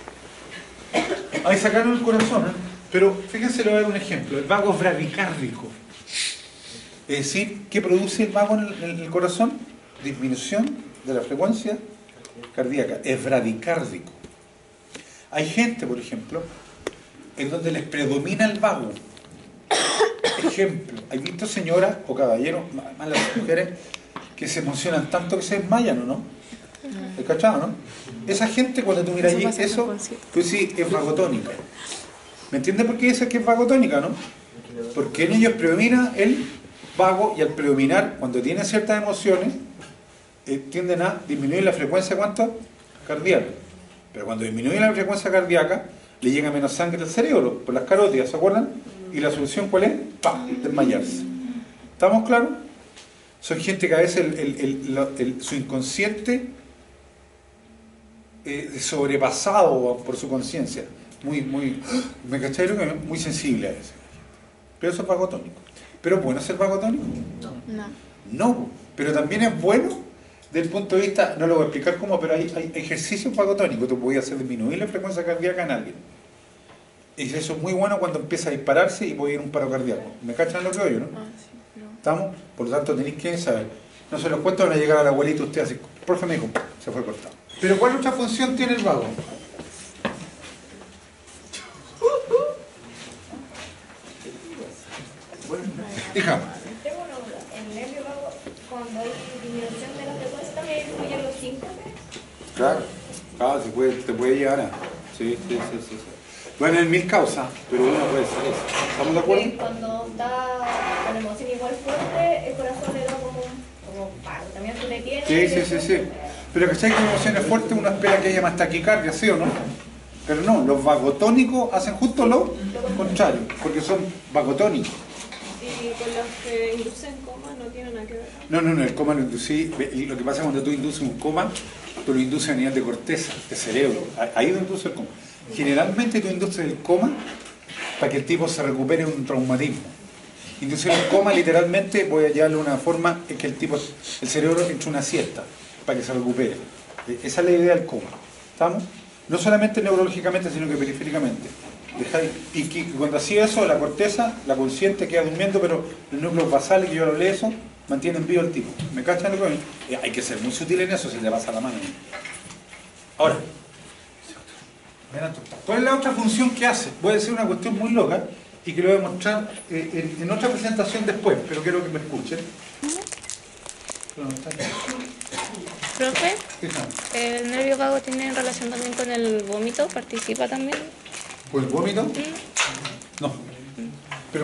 Ahí sacaron el corazón, ¿eh? Pero fíjense, le voy a dar un ejemplo. El vago es bradicárdico. Es decir, ¿qué produce el vago en el corazón? Disminución de la frecuencia cardíaca. Es bradicárdico. Hay gente, por ejemplo, en donde les predomina el vago. Ejemplo, ¿hay visto señoras o caballeros, más las mujeres, que se emocionan tanto que se desmayan, ¿o no? ¿El cachado, no? Esa gente, cuando tú miras allí, eso, tú sí, es vagotónica. ¿Me entiendes por qué dice que es vagotónica, no? Porque en ellos predomina el vago, y al predominar, cuando tiene ciertas emociones, tienden a disminuir la frecuencia, ¿cuánto? Cardíaca. Pero cuando disminuye la frecuencia cardíaca, le llega menos sangre al cerebro, por las carótidas, ¿se acuerdan? ¿Y la solución cuál es? ¡Pah! Desmayarse. ¿Estamos claros? Son gente que a veces su inconsciente sobrepasado por su conciencia. ¿Me cacháis lo que es? Muy sensible a eso. Pero eso es vagotónico. ¿Pero es bueno ser vagotónico? No, pero también es bueno desde el punto de vista, no lo voy a explicar cómo, pero hay ejercicios vagotónicos. Tú puedes hacer disminuir la frecuencia cardíaca en alguien. Y eso es muy bueno cuando empieza a dispararse y puede ir un paro cardíaco. ¿Me cachan lo que oyo, no? ¿Estamos? Por lo tanto tenéis que saber. No se los cuento, van a llegar al abuelito usted así. Profe me dijo, se fue cortado. Pero ¿cuál otra función tiene el vago? Hija. Tengo una duda. El nervio vago, cuando hay disminución de la frecuencia, también incluyen los síncopes. Claro, te puede llevar a. Sí. Bueno, en 1000 causas, pero una puede ser eso. ¿Estamos de acuerdo? Cuando está con emoción igual fuerte, el corazón le da como paro. También tú le tienes. Sí. Pero que si hay emociones fuertes, uno espera que haya más taquicardia, ¿sí o no? Pero no, los vagotónicos hacen justo lo contrario, porque son vagotónicos. Y con los que inducen coma no tienen nada que ver. No, el coma lo inducí. Lo que pasa cuando tú induces un coma, tú lo induces a nivel de corteza, de cerebro. Ahí lo induce el coma. Generalmente tú induces el coma para que el tipo se recupere de un traumatismo. Inducir el coma literalmente, voy a llevarle una forma, es que el cerebro entre una siesta para que se recupere. Esa es la idea del coma. ¿Estamos? No solamente neurológicamente, sino que periféricamente. Y cuando hacía eso, la corteza, la consciente queda durmiendo, pero los núcleos basales, que yo lo leo eso, mantienen vivo el tipo. ¿Me cachan lo que hay que ser muy sutil en eso, se te pasa la mano. Ahora, ¿cuál es la otra función que hace? Voy a decir una cuestión muy loca y que lo voy a mostrar en otra presentación después, pero quiero que me escuchen. Profe, ¿el nervio vago tiene relación también con el vómito? ¿Participa también? ¿Con el vómito? No. Pero...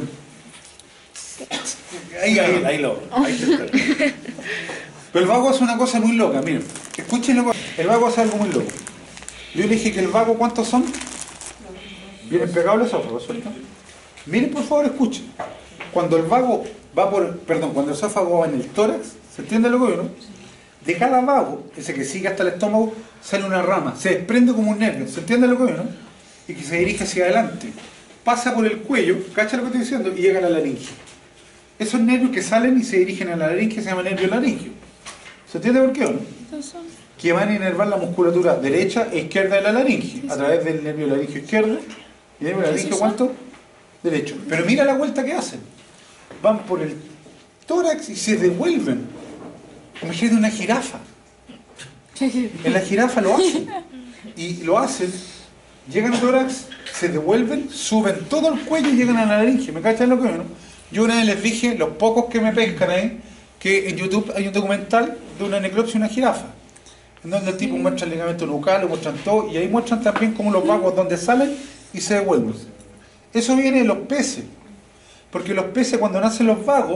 Ahí está. Pero el vago hace una cosa muy loca, miren. Escúchenlo. El vago hace algo muy loco. Yo le dije que el vago, ¿cuántos son? Vienen pegados los esófagos, ¿cierto? Miren, por favor, escuchen. Cuando el vago va cuando el esófago va en el tórax, ¿se entiende lo que yo, no? De cada vago, ese que sigue hasta el estómago, sale una rama, se desprende como un nervio, ¿se entiende lo que yo, no? Y que se dirige hacia adelante. Pasa por el cuello, ¿cacha lo que estoy diciendo? Y llega a la laringe. Esos nervios que salen y se dirigen a la laringe se llaman nervio laringio. ¿Se entiende por qué o no? Que van a inervar la musculatura derecha e izquierda de la laringe, a través del nervio laringio izquierdo y el nervio laringio ¿cuánto? Derecho. Pero mira la vuelta que hacen. Van por el tórax y se devuelven. Imagínate una jirafa. En la jirafa lo hacen. Y lo hacen, llegan al tórax, se devuelven, suben todo el cuello y llegan a la laringe. ¿Me cachan lo que no? Yo una vez les dije, los pocos que me pescan ahí, que en YouTube hay un documental de una necropsia de una jirafa, en donde el tipo muestra el ligamento nucal, lo muestran todo, y ahí muestran también como los vagos donde salen y se devuelven. Eso viene de los peces, porque los peces cuando nacen los vagos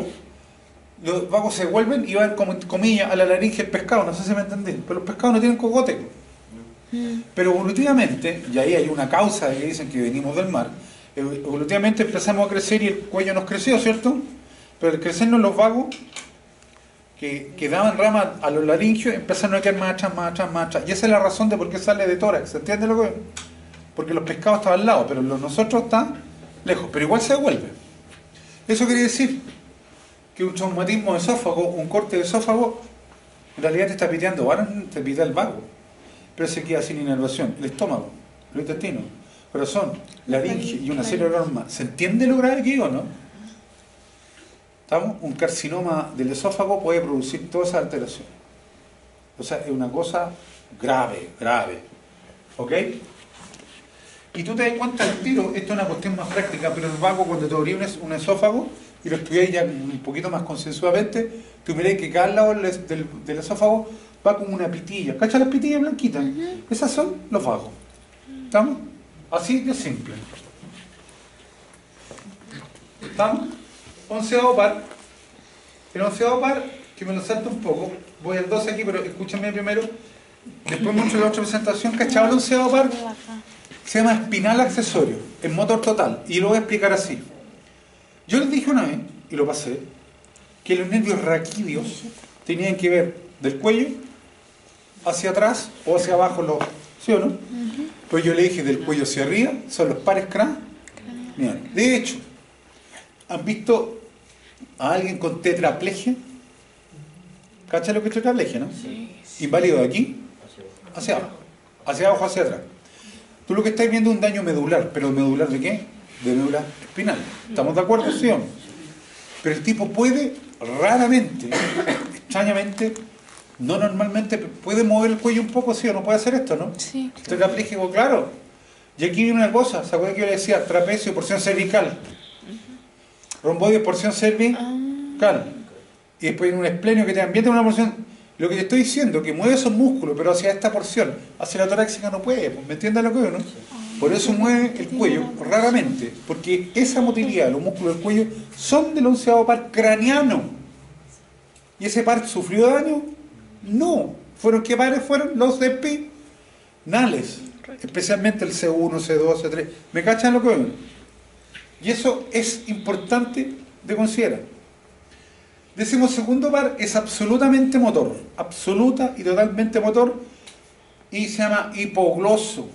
se devuelven y van como en comillas a la laringe del pescado, no sé si me entendí, pero los pescados no tienen cogote. Pero evolutivamente, y ahí hay una causa de que dicen que venimos del mar, evolutivamente empezamos a crecer y el cuello nos creció, ¿cierto? Pero al crecernos los vagos que daban ramas a los laringios empezaron a quedar más atrás. Y esa es la razón de por qué sale de tórax. ¿Se entiende lo que es? Porque los pescados estaban al lado, pero los nosotros están lejos. Pero igual se devuelve. Eso quiere decir que un traumatismo de esófago, un corte de esófago, en realidad te está piteando, ahora te pitea el vago. Pero se queda sin inervación. El estómago, el intestino, corazón, laringe y una serie de órganos más. ¿Se entiende lo grave que digo, no? ¿Estamos? Un carcinoma del esófago puede producir todas esas alteraciones. O sea, es una cosa grave. ¿Ok? Y tú te das cuenta del tiro, esto es una cuestión más práctica, pero el vago cuando te abrís un esófago, y lo estudiáis ya un poquito más consensuadamente, tú miráis que cada lado del esófago va como una pitilla. ¿Cachai las pitillas blanquitas? Esas son los vagos. ¿Estamos? Así de simple. ¿Estamos? Onceavo par. El onceavo par que me lo salto un poco. Voy al 12 aquí, pero escúchame primero. Después mucho la otra presentación, ¿cachado el onceavo par? Se llama espinal accesorio, en motor total. Y lo voy a explicar así. Yo les dije una vez, y lo pasé, que los nervios raquídeos tenían que ver del cuello hacia atrás o hacia abajo, ¿sí o no? Pues yo le dije del cuello hacia arriba, son los pares craneales. De hecho, ¿han visto a alguien con tetraplegia? ¿Cachai lo que es tetraplegia, no? Sí. Inválido de aquí hacia abajo, hacia atrás. Tú lo que estás viendo es un daño medular, pero ¿medular de qué? De médula espinal. ¿Estamos de acuerdo, sí o no? Pero el tipo puede, raramente, extrañamente, no normalmente, puede mover el cuello un poco, sí o no puede hacer esto, ¿no? Sí. Tetrapléjico, claro. Y aquí viene una cosa, ¿se acuerdan que yo le decía? Trapecio, porción cervical. Romboides, porción cervical. Y después viene un esplenio que te ambienta una porción. Lo que te estoy diciendo, que mueve esos músculos, pero hacia esta porción, hacia la torácica no puede, ¿me entiendes lo que veo, no? Por eso mueve el cuello raramente, porque esa motilidad, los músculos del cuello, son del onceavo par craneano. ¿Y ese par sufrió daño? No. ¿Qué pares fueron? Los espinales. Especialmente el C1, C2, C3. ¿Me cachan lo que veo? Y eso es importante de considerar. Decimosegundo par es absolutamente motor, absoluta y totalmente motor, y se llama hipogloso.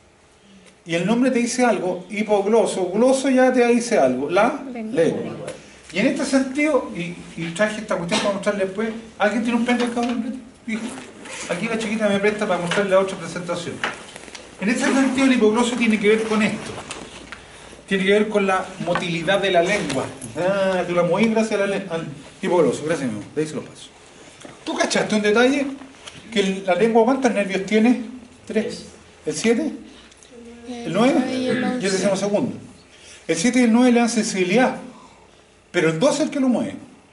Y el nombre te dice algo, hipogloso, gloso ya te dice algo, la lengua. Y en este sentido, y traje esta cuestión para mostrarle después, ¿alguien tiene un pendrive acá? Hijo, aquí la chiquita me presta para mostrarle la otra presentación. En este sentido el hipogloso tiene que ver con esto. Tiene que ver con la motilidad de la lengua. Tú la movís gracias al hipogloso. Gracias, mi amor. De ahí se lo paso. ¿Tú cachaste un detalle? Que la lengua, ¿cuántos nervios tiene? 3. ¿El 7? ¿El 9? Y el 12º. El 7 y el 9 le dan sensibilidad. Pero el 12 es el que lo mueve.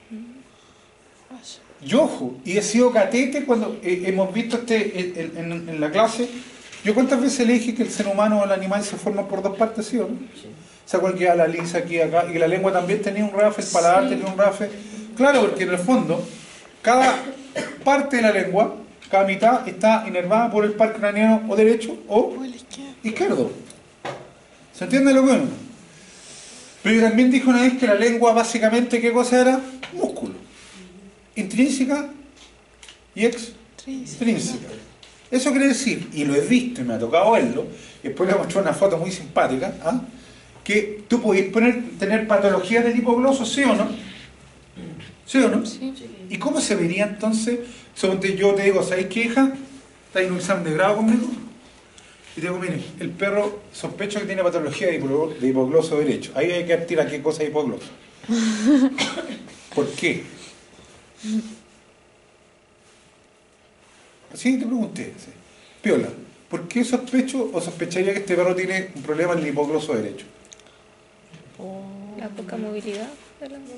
Y ojo, y he sido catete cuando hemos visto en la clase. Yo cuántas veces le dije que el ser humano o el animal se forma por dos partes, ¿sí o no? Sí. ¿Se acuerdan que era la lisa aquí y acá? Y que la lengua también tenía un rafe, el paladar tenía un rafe. Claro, porque en el fondo, cada parte de la lengua, cada mitad está inervada por el par craneano o derecho o izquierdo. ¿Se entiende lo que es? Pero yo también dije una vez que la lengua básicamente, ¿qué cosa era? Músculo. Intrínseca y extrínseca. Eso quiere decir, y lo he visto y me ha tocado verlo, y después le mostré una foto muy simpática, que tú podés tener patologías de tipo gloso, ¿sí o no? ¿Sí o no? Sí. ¿Y cómo se vería entonces? Yo te digo, ¿sabéis qué, hija? ¿Estáis en un examen de grado conmigo? Y te digo, mire, el perro sospecho que tiene patología de hipogloso derecho. Ahí hay que tirar qué cosa es hipogloso. ¿Por qué? Así te pregunté. ¿Sí? Piola, ¿por qué sospecho o sospecharía que este perro tiene un problema en el hipogloso derecho? La poca movilidad de la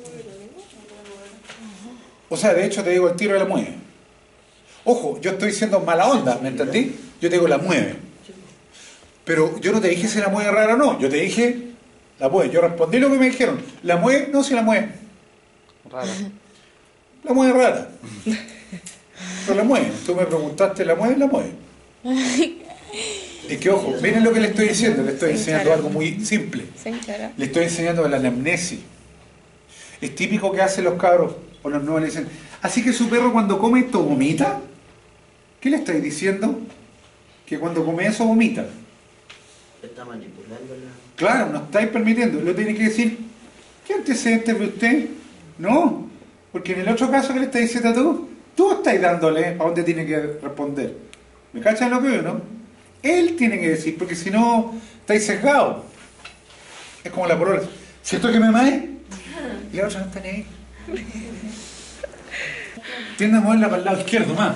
O sea, de hecho te digo el tiro de la mueve. Ojo, yo estoy diciendo mala onda, ¿me entendí? Yo te digo la mueve. Pero yo no te dije si la mueve rara o no. Yo te dije la mueve. Yo respondí lo que me dijeron. ¿La mueve? No, si la mueve. Rara. La mueve rara. Pero la mueve. Tú me preguntaste, ¿la mueve? La mueve. Es que ojo, miren lo que le estoy diciendo. Le estoy enseñando algo muy simple. Le estoy enseñando la anamnesis. Es típico que hacen los cabros o los nuevos le dicen, así que su perro cuando come esto vomita. ¿Qué le estáis diciendo? Que cuando come eso vomita. Está manipulando la... Claro, no estáis permitiendo. Lo tiene que decir, ¿qué antecedentes ve usted? No, porque en el otro caso que le estás diciendo tú estás dándole a dónde tiene que responder. ¿Me cachan lo que veo, no? Él tiene que decir, porque si no, estáis sesgados. Es como la polola. ¿Cierto que me mae? Y la otra no está ni ahí. Tiende a moverla para el lado izquierdo más.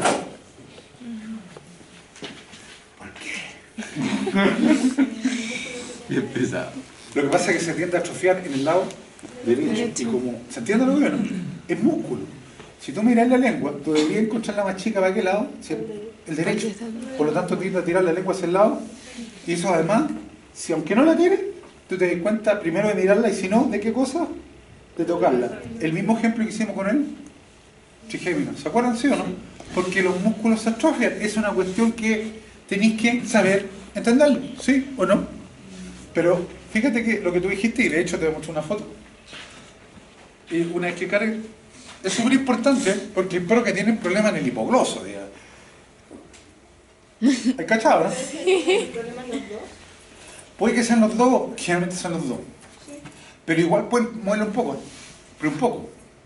Bien pesado. Lo que pasa es que se tiende a atrofiar en el lado derecho. Y como, ¿se entiende lo que veo, no? Es músculo. Si tú miras la lengua, tú deberías encontrarla más chica para qué lado, el derecho. Por lo tanto, tiende a tirar la lengua hacia el lado. Y eso además, si aunque no la tienes, tú te das cuenta primero de mirarla y si no, ¿de qué cosa? De tocarla. El mismo ejemplo que hicimos con él. trigémino. ¿Se acuerdan, sí o no? Porque los músculos se atrofian. Es una cuestión que tenéis que saber entenderlo, ¿sí o no? Pero fíjate que lo que tú dijiste, y de hecho te voy a mostrar una foto, y una vez que cargue, es súper importante porque espero que tienen problemas en el hipogloso, digamos. ¿Hay cachado, no? ¿El problema es los dos? Puede que sean los dos, generalmente son los dos. Pero igual pueden moverlo un poco, pero un poco.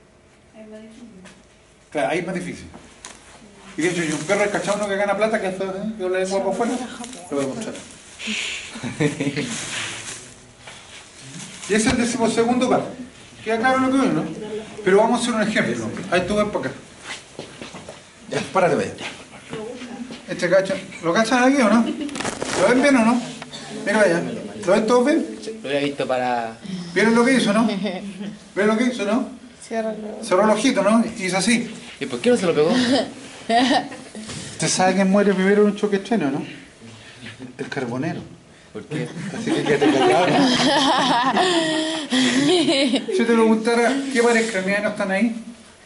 Claro, ahí es más difícil. Y de hecho, y un perro es cachado uno que gana plata, que es que le lengua por fuera, lo voy a mostrar. Y ese es el 12º par. Queda claro lo que ven, ¿no? Pero vamos a hacer un ejemplo. Ahí tú ven para acá. Ya, párate para allá. Este cacho, ¿lo cachan aquí o no? ¿Lo ven bien o no? Mira allá. ¿Lo ven todos bien? Lo había visto para... ¿Vieron lo que hizo, no? ¿Vieron lo que hizo, no? Cerró el ojito, ¿no? Y hizo así. ¿Y por qué no se lo pegó? ¿Usted sabe quién muere primero en un choque estreno, no? El carbonero. ¿Por qué? Así que quédate callado, ¿no? Si yo te preguntara, ¿qué pares craneanos están ahí?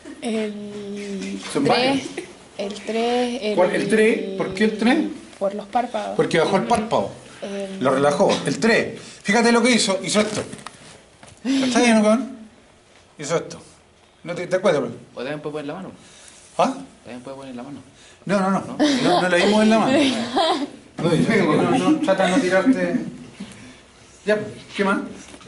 Son varios. El 3. ¿Cuál? ¿El 3? ¿Por qué el 3? Por los párpados. Porque bajó el párpado. Lo relajó. El 3. Fíjate lo que hizo. Hizo esto. ¿Está bien, no, cabrón? Hizo esto. ¿No te acuerdas? ¿O también puede poner la mano? ¿Ah? También puede poner la mano. No le dimos en la mano. No, trata de no tirarte. Ya, ¿qué más?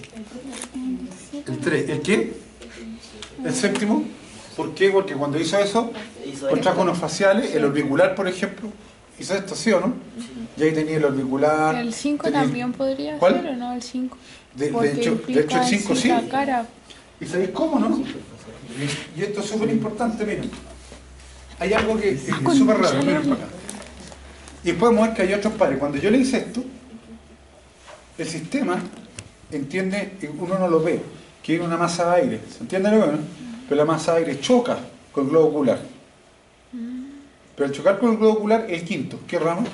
El 3. ¿El qué? El 7º. ¿Por qué? Porque cuando hizo eso, contrajo unos faciales, el orbicular, por ejemplo, hizo esto, ¿sí o no? Y ahí tenía el orbicular. El 5 también podría ¿Cuál? ser, ¿o no? El 5. De hecho el 5 sí. La cara. ¿Y sabéis cómo, no? Y esto es súper importante, miren. Hay algo que es súper raro, miren para acá. Y después vamos a ver que hay otros pares. Cuando yo le hice esto, el sistema entiende, uno no lo ve, que hay una masa de aire. ¿Se entiende lo que no? Pero la masa de aire choca con el globo ocular. Pero al chocar con el globo ocular, el quinto, ¿qué rama?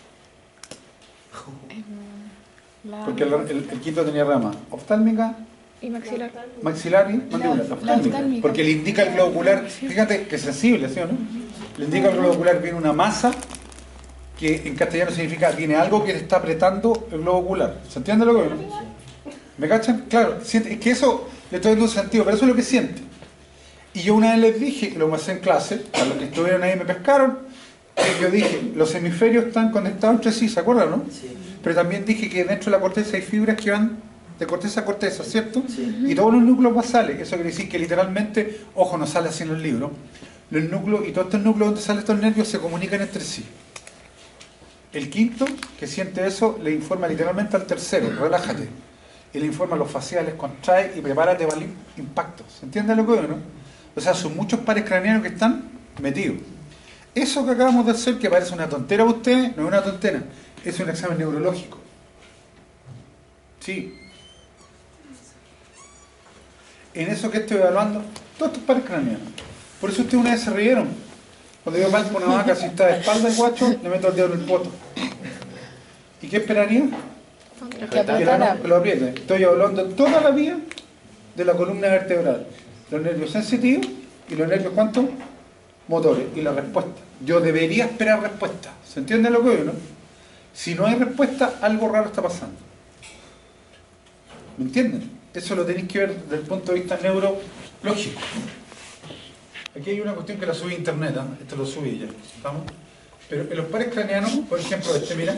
Porque el quinto tenía rama oftálmica, Y maxilar. maxilar y mandibular. Oftálmica. Porque le indica el globo ocular, fíjate que es sensible, ¿sí o no? Le indica el globo ocular, viene una masa que en castellano significa tiene algo que le está apretando el globo ocular. ¿Se entiende lo que no? ¿Me cachan? Claro, es que eso le estoy dando un sentido, pero eso es lo que siente. Y yo una vez les dije, que lo pasé en clase, a los que estuvieron ahí me pescaron, que yo dije, los hemisferios están conectados entre sí, ¿se acuerdan, no? Sí. Pero también dije que dentro de la corteza hay fibras que van de corteza a corteza, ¿cierto? Sí. Y todos los núcleos basales, eso quiere decir que literalmente, ojo, no sale así en el libro, los núcleos y todos estos núcleos donde salen estos nervios se comunican entre sí. El quinto, que siente eso, le informa literalmente al tercero, relájate. Y le informa a los faciales, contrae y prepárate para el impacto. ¿Se entiende lo que digo, no? O sea, son muchos pares craneanos que están metidos. Eso que acabamos de hacer, que parece una tontera a ustedes, no es una tontera, es un examen neurológico. Sí. En eso que estoy evaluando, todos estos pares craneanos. Por eso ustedes una vez se rieron. Cuando yo palpo una vaca, si está de espalda el guacho, le meto el dedo en el poto. ¿Y qué esperaría? Que lo apriete. Estoy hablando toda la vía de la columna vertebral. Los nervios sensitivos y los nervios, ¿cuántos? Motores. Y la respuesta. Yo debería esperar respuesta. ¿Se entiende lo que digo, no? Si no hay respuesta, algo raro está pasando. ¿Me entienden? Eso lo tenéis que ver desde el punto de vista neurológico. Aquí hay una cuestión que la subí a internet, ¿eh? Esto lo subí ya. ¿Estamos? Pero en los pares craneanos, por ejemplo, mira.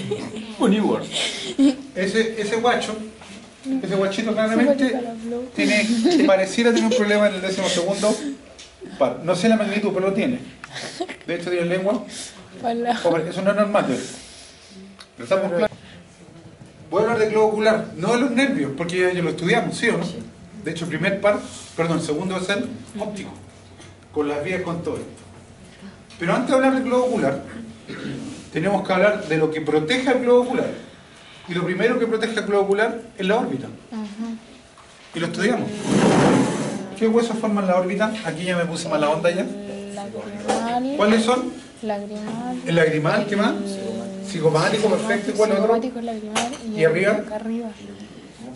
Ese guacho, ese guachito claramente pareciera tener un problema en el 12º par. No sé la magnitud, pero lo tiene. De hecho tiene lengua. Eso no es normal. Pero estamos claros. Voy a hablar de globo ocular, no de los nervios, porque ya lo estudiamos, ¿sí o no? De hecho, el segundo es el óptico, con las vías, con todo esto. Pero antes de hablar del globo ocular, tenemos que hablar de lo que protege al globo ocular. Y lo primero que protege al globo ocular es la órbita. Y lo estudiamos. ¿Qué huesos forman la órbita? Aquí ya me puse mala onda ya. Lagrimal. ¿Cuáles son? Lagrimal. El lagrimal, ¿qué más? Psicomático, perfecto. ¿Y cuál otro? Psicomático, lagrimal. ¿Y arriba? Acá arriba.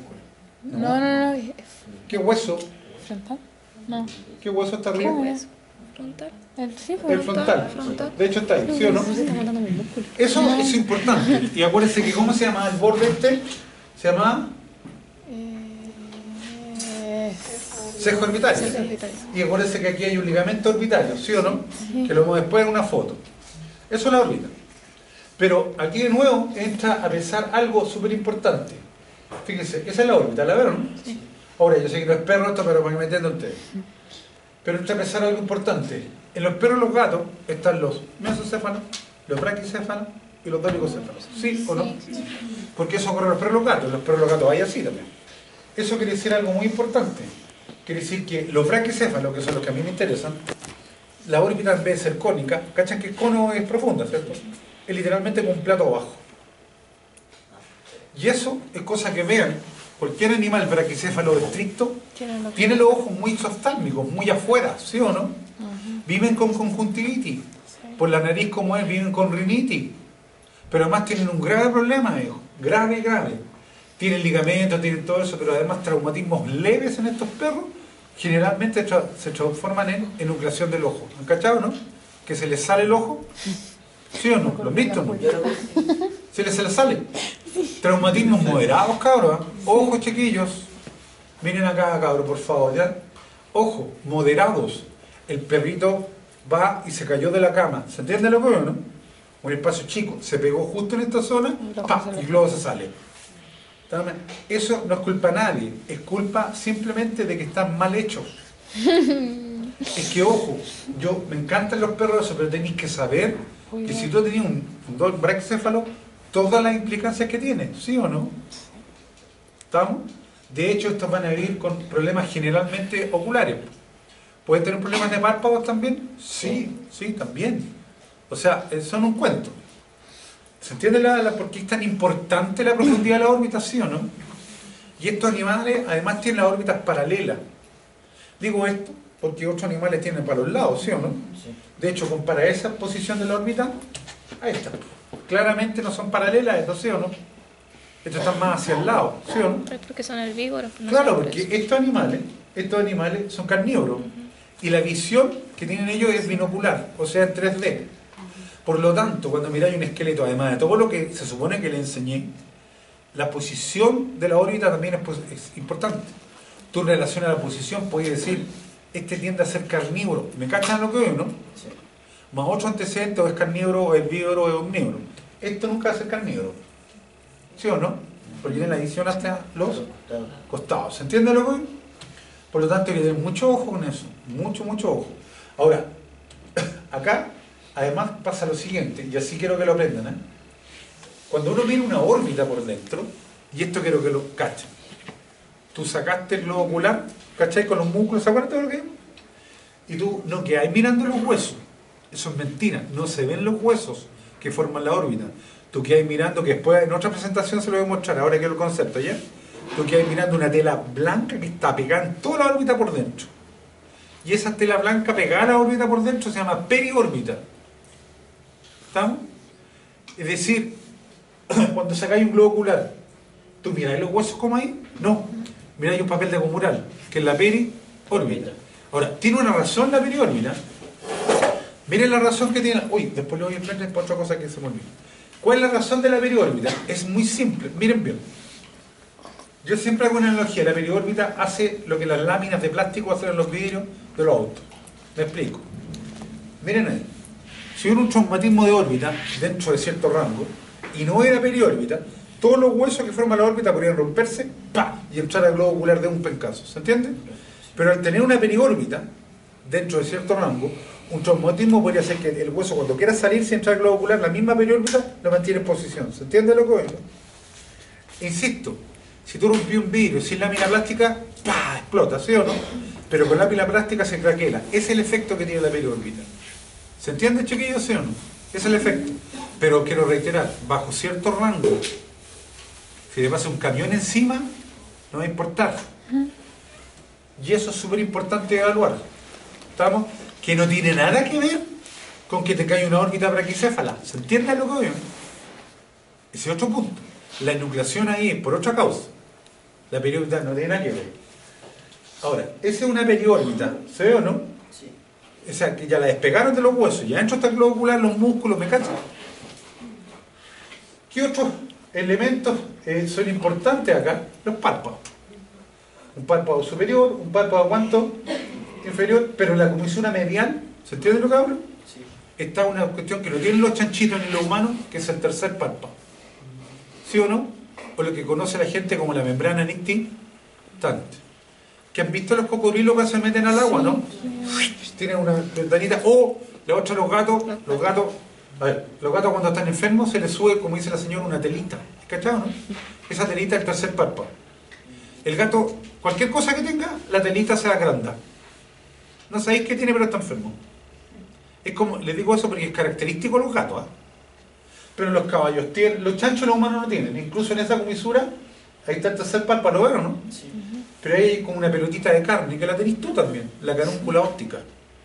No. ¿Qué hueso? ¿Frontal? No. ¿Qué hueso está arriba? ¿Cómo es? Frontal. Sí, El frontal. De hecho está ahí, ¿sí o no? Eso es importante. Y acuérdense que ¿cómo se llama el borde este? Se llama cejo orbitario. Y acuérdense que aquí hay un ligamento orbitario, ¿sí o no? Que lo vemos después en una foto. Eso es la órbita. Pero aquí de nuevo entra a pensar algo súper importante. Fíjense, esa es la órbita, ¿la vieron? Sí. Ahora, yo sé que no es perro esto, pero para que me entiendan ustedes. Pero entra a pensar algo importante. En los perros y los gatos están los mesocéfalos, los braquicéfalos y los dolicocéfalos. ¿Sí o no? Porque eso ocurre en los perros y los gatos. En los perros y los gatos hay así también. Eso quiere decir algo muy importante. Quiere decir que los braquicéfalos, que son los que a mí me interesan, la órbita en vez de ser cónica, ¿cachan que el cono es profunda, ¿cierto? Es literalmente como un plato bajo. Y eso es cosa que vean. Cualquier animal braquicéfalo estricto tiene los ojos muy oftálmicos, muy afuera, ¿sí o no? Viven con conjuntivitis. Por la nariz como es, viven con rinitis. Pero además tienen un grave problema, hijo. Grave, grave. Tienen ligamentos, tienen todo eso, pero además traumatismos leves en estos perros generalmente se transforman en enucleación del ojo. ¿Han cachado, no? Que se les sale el ojo. ¿Sí o no? ¿Lo han visto, no? Se les sale. Traumatismos moderados, cabros. Ojo, chiquillos. Miren acá, cabros, por favor, ¿ya? Ojo, moderados. El perrito va y se cayó de la cama. ¿Se entiende lo que veo, no? Un espacio chico. Se pegó justo en esta zona y el globo se sale. Eso no es culpa a nadie. Es culpa simplemente de que están mal hechos. Es que, ojo, me encantan los perros, pero tenéis que saber que si tú tenías un braquicéfalo, todas las implicancias que tiene, ¿sí o no? ¿Estamos? De hecho, estos van a vivir con problemas generalmente oculares. ¿Pueden tener problemas de párpados también? Sí, también. O sea, son un cuento. ¿Se entiende por qué es tan importante la profundidad de la órbita, sí o no? Y estos animales además tienen las órbitas paralelas. Digo esto porque otros animales tienen para los lados, ¿sí o no? De hecho, compara esa posición de la órbita a esta. Claramente no son paralelas, ¿esto sí o no? Estos están más hacia el lado, ¿sí o no? Es porque son herbívoros. No, claro, porque estos animales son carnívoros. Y la visión que tienen ellos es binocular, o sea, en 3D. Por lo tanto, cuando miráis un esqueleto, además de todo lo que se supone que le enseñé, la posición de la órbita también es importante. Tú en relación a la posición puedes decir, este tiende a ser carnívoro. ¿Me cachan lo que veo, no? Sí. Más otro antecedente, o es carnívoro, o herbívoro, o es omnívoro. Esto nunca va a ser carnívoro. ¿Sí o no? Porque tiene la visión hasta los costados. ¿Se entiende lo que veo? Por lo tanto, hay que tener mucho ojo con eso. Mucho ojo. Ahora, acá, además pasa lo siguiente, y así quiero que lo aprendan, ¿eh? Cuando uno mira una órbita por dentro, y esto quiero que lo cachen. Tú sacaste el globo ocular, ¿cachai? Con los músculos, ¿se acuerdan de lo que es? Y tú no quedas mirando los huesos. Eso es mentira. No se ven los huesos que forman la órbita. Tú quedas mirando, que después en otra presentación se lo voy a mostrar, ahora quiero el concepto, ¿ya? Tú quedas mirando una tela blanca que está pegada en toda la órbita por dentro. Y esa tela blanca pegada a la órbita por dentro se llama periórbita. ¿Estamos? Es decir, cuando sacáis un globo ocular, ¿tú miráis los huesos como ahí? No. Miráis un papel de mural, que es la periórbita. Ahora, ¿tiene una razón la periórbita? Miren la razón que tiene. Uy, después le voy a explicar por otra cosa que se me olvidó. ¿Cuál es la razón de la periórbita? Es muy simple. Miren bien. Yo siempre hago una analogía. La periórbita hace lo que las láminas de plástico hacen en los vidrios de los autos. Me explico. Miren ahí. Si hubiera un traumatismo de órbita dentro de cierto rango y no era periórbita, todos los huesos que forman la órbita podrían romperse ¡pah! Y entrar al globo ocular de un pencazo. ¿Se entiende? Pero al tener una periórbita dentro de cierto rango, un traumatismo podría ser que el hueso, cuando quiera salir sin entrar al globo ocular, la misma periórbita lo mantiene en posición. ¿Se entiende lo que veo? Insisto, si tú rompí un vidrio sin lámina plástica, ¡pah! Explota, ¿sí o no? Pero con lámina plástica se craquela. Ese es el efecto que tiene la periórbita. ¿Se entiende, chiquillos, sí o no? Ese es el efecto. Pero quiero reiterar, bajo cierto rango, si le pasa un camión encima, no va a importar. Y eso es súper importante evaluar. ¿Estamos? Que no tiene nada que ver con que te caiga una órbita braquicéfala. ¿Se entiende lo que veo? Ese es otro punto. La enucleación ahí es por otra causa. La periórbita no tiene nada que ver. Ahora, esa es una periórbita. ¿Se ve o no? Sí. O sea, que ya la despegaron de los huesos, y adentro está el globo ocular, los músculos, ¿me cachas? ¿Qué otros elementos son importantes acá? Los párpados. Un párpado superior, un párpado ¿cuánto? Inferior, pero en la comisura medial, ¿se entiende lo que hablo? Sí. Está una cuestión que no tienen los chanchitos ni los humanos, que es el tercer párpado. ¿Sí o no? O lo que conoce la gente como la membrana nictitante. Que han visto los cocodrilos que se meten al agua, ¿no? Tienen una ventanita. O la otra, los gatos, a ver, los gatos cuando están enfermos se les sube, como dice la señora, una telita. ¿Cachado, no? Esa telita es el tercer párpado. El gato, cualquier cosa que tenga, la telita se agranda. No sabéis qué tiene, pero está enfermo. Es como, les digo eso porque es característico de los gatos, ¿eh? Pero los caballos tienen, los chanchos los humanos no tienen. Incluso en esa comisura, ahí está el tercer párpado, ¿lo vieron, no? Sí. Pero ahí hay como una pelotita de carne, que la tenés tú también, la carúncula óptica.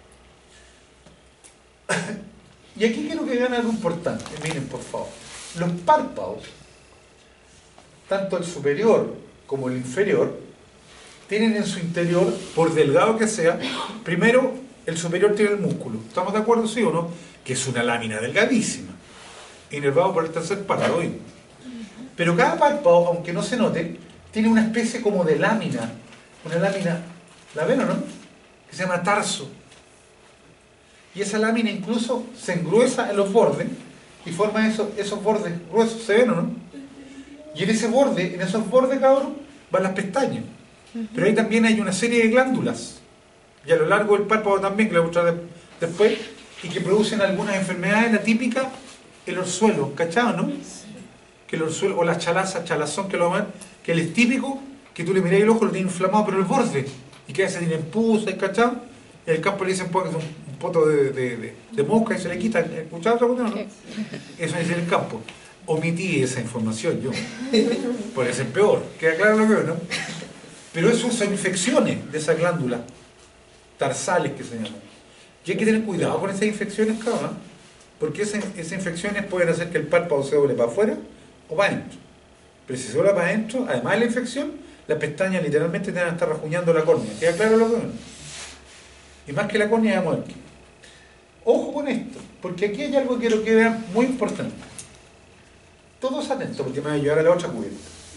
Y aquí quiero que vean algo importante. Miren, por favor. Los párpados, tanto el superior como el inferior, tienen en su interior, por delgado que sea, primero, el superior tiene el músculo. ¿Estamos de acuerdo, sí o no? Que es una lámina delgadísima, inervado por el tercer párpado. Pero cada párpado, aunque no se note, tiene una especie como de lámina. Una lámina, ¿la ven o no? Que se llama tarso. Y esa lámina incluso se engruesa en los bordes y forma esos bordes gruesos. ¿Se ven o no? Y en ese borde, en esos bordes, cabrón, van las pestañas. Pero ahí también hay una serie de glándulas. Y a lo largo del párpado también, que lo voy a mostrar después, y que producen algunas enfermedades, la típica, el orzuelo, ¿cachado, no? Que el orzuelo, o la chalazón, que lo llaman, que es típico, que tú le miras el ojo, lo tiene inflamado, pero el borde, y que a veces tiene pus, ¿cachado? Y el campo le dicen pues, que es un poto de mosca y se le quita. ¿Escuchado otra cosa, no? Eso es el campo. Omití esa información yo. Puede ser peor, queda claro lo que veo, ¿no? Pero eso son infecciones de esa glándula tarsales que se llaman. Y hay que tener cuidado con esas infecciones, cabrón, porque esas infecciones pueden hacer que el párpado se doble para afuera o para adentro. Pero si se dobla para adentro, además de la infección, las pestañas literalmente te van a estar rajuñando la córnea. ¿Queda claro lo que veo? Y más que la córnea de muerte. Ojo con esto, porque aquí hay algo que quiero que vean muy importante. Todos atentos, porque me voy a llevar a la otra cubierta.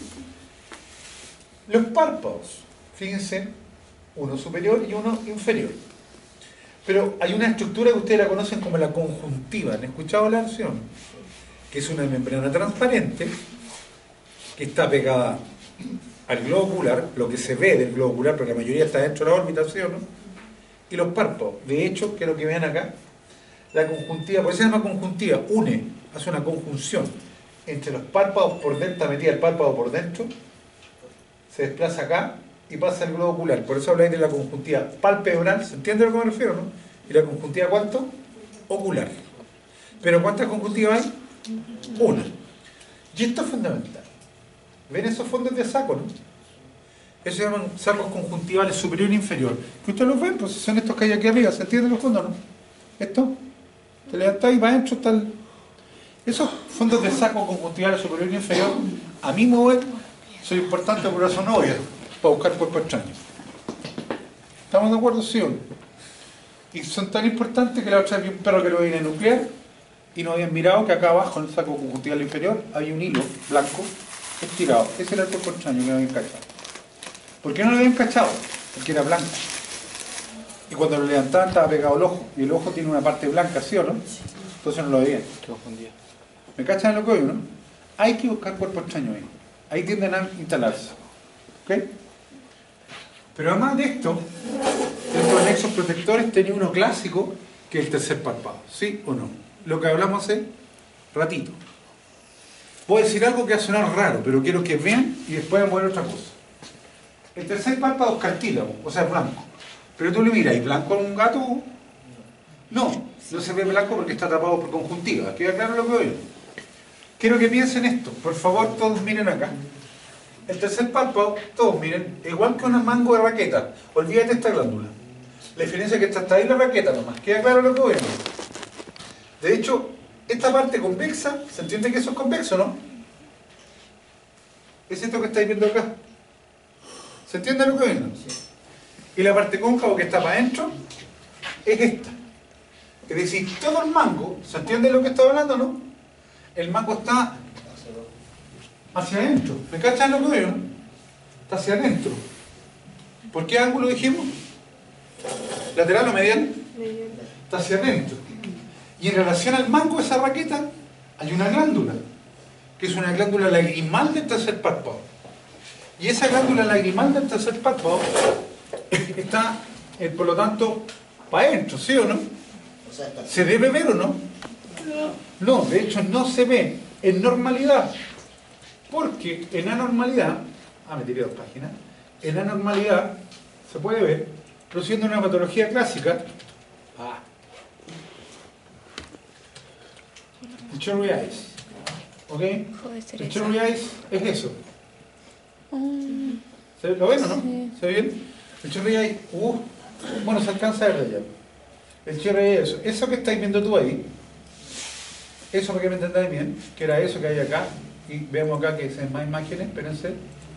Los párpados, fíjense, uno superior y uno inferior. Pero hay una estructura que ustedes la conocen como la conjuntiva. ¿Han escuchado la versión? Que es una membrana transparente que está pegada al globo ocular, lo que se ve del globo ocular, pero la mayoría está dentro de la órbita, ¿sí o no? Y los párpados. De hecho, quiero que vean acá, la conjuntiva, por eso se llama conjuntiva, hace una conjunción entre los párpados por dentro, está metida el párpado por dentro, se desplaza acá y pasa el globo ocular. Por eso habláis de la conjuntiva palpebral, ¿se entiende a lo que me refiero, no? ¿Y la conjuntiva cuánto? Ocular. ¿Pero cuántas conjuntivas hay? Una. Y esto es fundamental. ¿Ven esos fondos de saco, no? Esos se llaman sacos conjuntivales superior e inferior. Que ustedes los ven, pues son estos que hay aquí arriba, ¿se entienden los fondos, no? Esto, te levantáis y para adentro está el... Esos fondos de saco conjuntivales superior e inferior, a mi modo, son importantes por razón obvia, para buscar cuerpos extraños. ¿Estamos de acuerdo, sí o no? Y son tan importantes que la otra vez vi un perro que lo viene a nuclear y no habían mirado que acá abajo en el saco conjuntival inferior hay un hilo blanco estirado. Ese era el cuerpo extraño que no habían cachado. ¿Por qué no lo habían cachado? Porque era blanco. Y cuando lo levantaban estaba pegado el ojo. Y el ojo tiene una parte blanca, ¿sí o no? Entonces no lo veían. ¿Me cachan lo que oigo, no? Hay que buscar cuerpo extraño ahí. Ahí tienden a instalarse. ¿Ok? Pero además de esto, estos nexos protectores tenía uno clásico, que es el tercer párpado. ¿Sí o no? Lo que hablamos hace ratito. Voy a decir algo que va a sonar raro, pero quiero que vean y después voy a mover otra cosa. El tercer párpado es cartílago, o sea, es blanco. Pero tú le miras, ¿y blanco en un gato? No, no se ve blanco porque está tapado por conjuntiva. ¿Queda claro lo que veo? Quiero que piensen esto. Por favor, todos miren acá. El tercer párpado, todos miren, igual que un mango de raqueta. Olvídate esta glándula. La diferencia es que esta está ahí la raqueta nomás. ¿Queda claro lo que veo? De hecho, esta parte convexa, ¿se entiende que eso es convexo, no? Es esto que estáis viendo acá. ¿Se entiende lo que ven? Y la parte cóncava que está para adentro es esta. Es decir, todo el mango, ¿se entiende lo que estoy hablando, no? El mango está hacia adentro. ¿Me cachan lo que veo, no? Está hacia adentro. ¿Por qué ángulo dijimos? ¿Lateral o medial? Está hacia adentro. Y en relación al mango de esa raqueta hay una glándula, que es una glándula lagrimal del tercer párpado. Y esa glándula lagrimal del tercer párpado está, por lo tanto, para adentro, ¿sí o no? O sea, está... ¿Se debe ver o no? No, de hecho no se ve en normalidad. Porque en anormalidad, me tiré 2 páginas, en anormalidad se puede ver, produciendo una patología clásica, el cherry eyes. ¿Ok? El cherry eyes es eso. ¿Lo ven o no? ¿Se ve bien? El cherry eyes, bueno, se alcanza a ver allá. El cherry eyes, eso que estáis viendo tú ahí, eso para que me entendáis bien, que era eso que hay acá, y vemos acá que se más imágenes, espérense.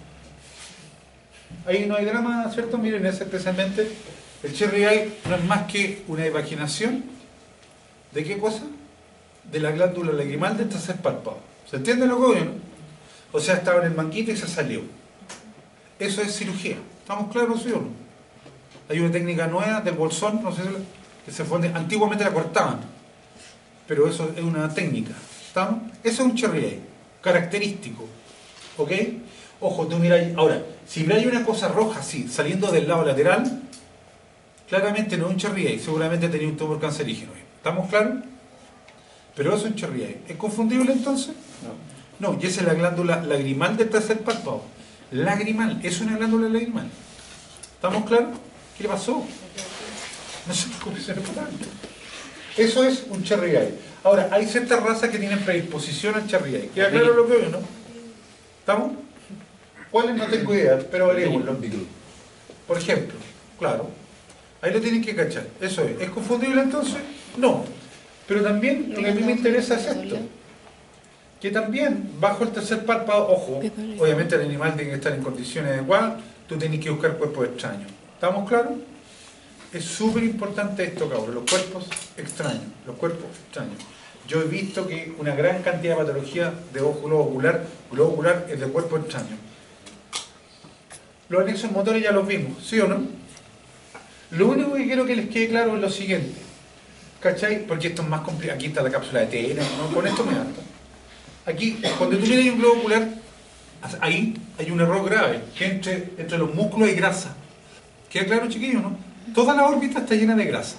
Ahí no hay drama, ¿cierto? Miren, ese especialmente, el cherry eye no es más que una imaginación ¿de qué cosa? De la glándula lagrimal del tercer párpado. ¿Se entiende lo que voy, no? O sea, estaba en el manguito y se salió. Eso es cirugía. ¿Estamos claros, sí o no? Hay una técnica nueva del bolsón, no sé, que se fue, antiguamente la cortaban, pero eso es una técnica. ¿Estamos? Eso es un cherry eye, característico. ¿Ok? Ojo, tú miras, ahora, si hay una cosa roja así, saliendo del lado lateral, claramente no es un cherry eye, seguramente tenía un tumor cancerígeno. ¿Estamos claros? Pero eso es un cherry eye. ¿Es confundible entonces? No. No, y esa es la glándula lagrimal del tercer párpado. Lagrimal, es una glándula lagrimal. ¿Estamos claros? ¿Qué le pasó? No sé cómo se le pasa. Eso es un cherry eye. Ahora, hay ciertas razas que tienen predisposición al cherry eye. ¿Queda claro lo que veo, no? ¿Estamos? ¿Cuáles? No tengo idea, pero averiguenlo. Por ejemplo, claro. Ahí lo tienen que cachar. Eso es. ¿Es confundible entonces? No. Pero también lo que a mí me interesa es esto. Que también, bajo el tercer párpado, ojo, obviamente el animal tiene que estar en condiciones adecuadas, tú tienes que buscar cuerpos extraños. ¿Estamos claros? Es súper importante esto, cabrón, los cuerpos extraños, los cuerpos extraños. Yo he visto que una gran cantidad de patologías de ojo globo ocular es de cuerpo extraño. Los anexos motores ya los vimos, ¿sí o no? Lo único que quiero que les quede claro es lo siguiente, ¿cachai? Porque esto es más complicado. Aquí está la cápsula de Tena, ¿no? Con esto me basta. Aquí, cuando tú miras un globo ocular, ahí hay un error grave, que entre los músculos hay grasa. ¿Queda claro, chiquillos, no? Toda la órbita está llena de grasa.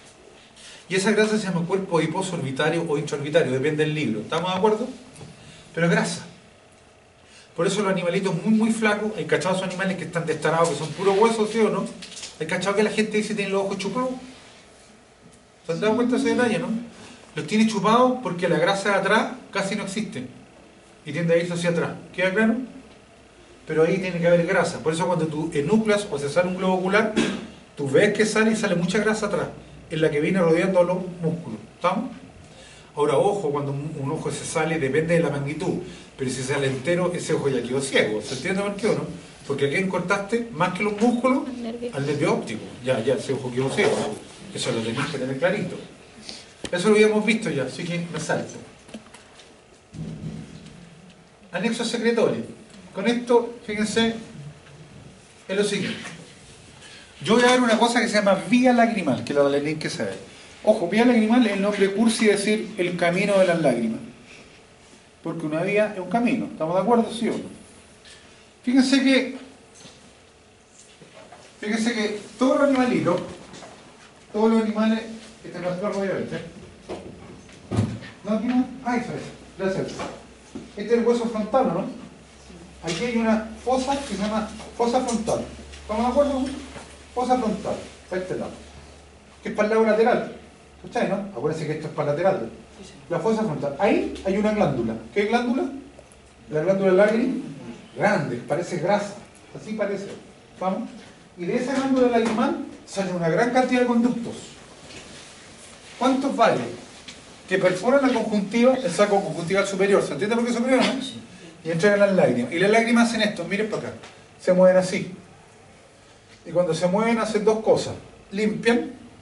Y esa grasa se llama cuerpo adiposo orbitario o intraorbitario, depende del libro. ¿Estamos de acuerdo? Pero es grasa. Por eso los animalitos muy flacos, hay cachados esos animales que están destarados, que son puros huesos, ¿sí o no? Hay cachados que la gente dice que tienen los ojos chupados. ¿Se han dado cuenta de ese detalle, no? Los tiene chupados porque la grasa de atrás casi no existe. Y tiende a irse hacia atrás. ¿Queda claro? Pero ahí tiene que haber grasa. Por eso cuando tú enucleas o se sale un globo ocular, tú ves que sale y sale mucha grasa atrás, en la que viene rodeando los músculos. ¿Estamos? Ahora, ojo, cuando un ojo se sale, depende de la magnitud. Pero si sale entero, ese ojo ya quedó ciego. ¿Se entiende por qué o no? Porque aquí cortaste más que los músculos al nervio óptico. Ya, ese ojo quedó ciego. Eso lo tenéis que tener clarito. Eso lo habíamos visto ya, así que me salto. Anexos secretorios. Con esto, fíjense, es lo siguiente. Yo voy a ver una cosa que se llama vía lagrimal, que la tenéis que saber. Ojo, vía lagrimal es el nombre cursi, es decir, el camino de las lágrimas. Porque una vía es un camino. ¿Estamos de acuerdo, sí o no? Fíjense que todos los animalitos, todos los animales, este no es perro, obviamente. No, aquí no. Ah, eso es. Gracias. Este es el hueso frontal, ¿no? Aquí hay una fosa que se llama fosa frontal. ¿Estamos de acuerdo? Fosa frontal, para este lado. Que es para el lado lateral. ¿Escucháis, no? Acuérdense que esto es para lateral. La fosa frontal. Ahí hay una glándula. ¿Qué glándula? La glándula lagrimal. Grande, parece grasa. Así parece. ¿Vamos? Y de esa glándula lagrimal sale una gran cantidad de conductos. ¿Cuántos vale? Que perforan la conjuntiva, el saco conjuntival superior. ¿Se entiende por qué superior, no? Y entregan las lágrimas. Y las lágrimas hacen esto, miren para acá. Se mueven así. Y cuando se mueven hacen dos cosas. Limpian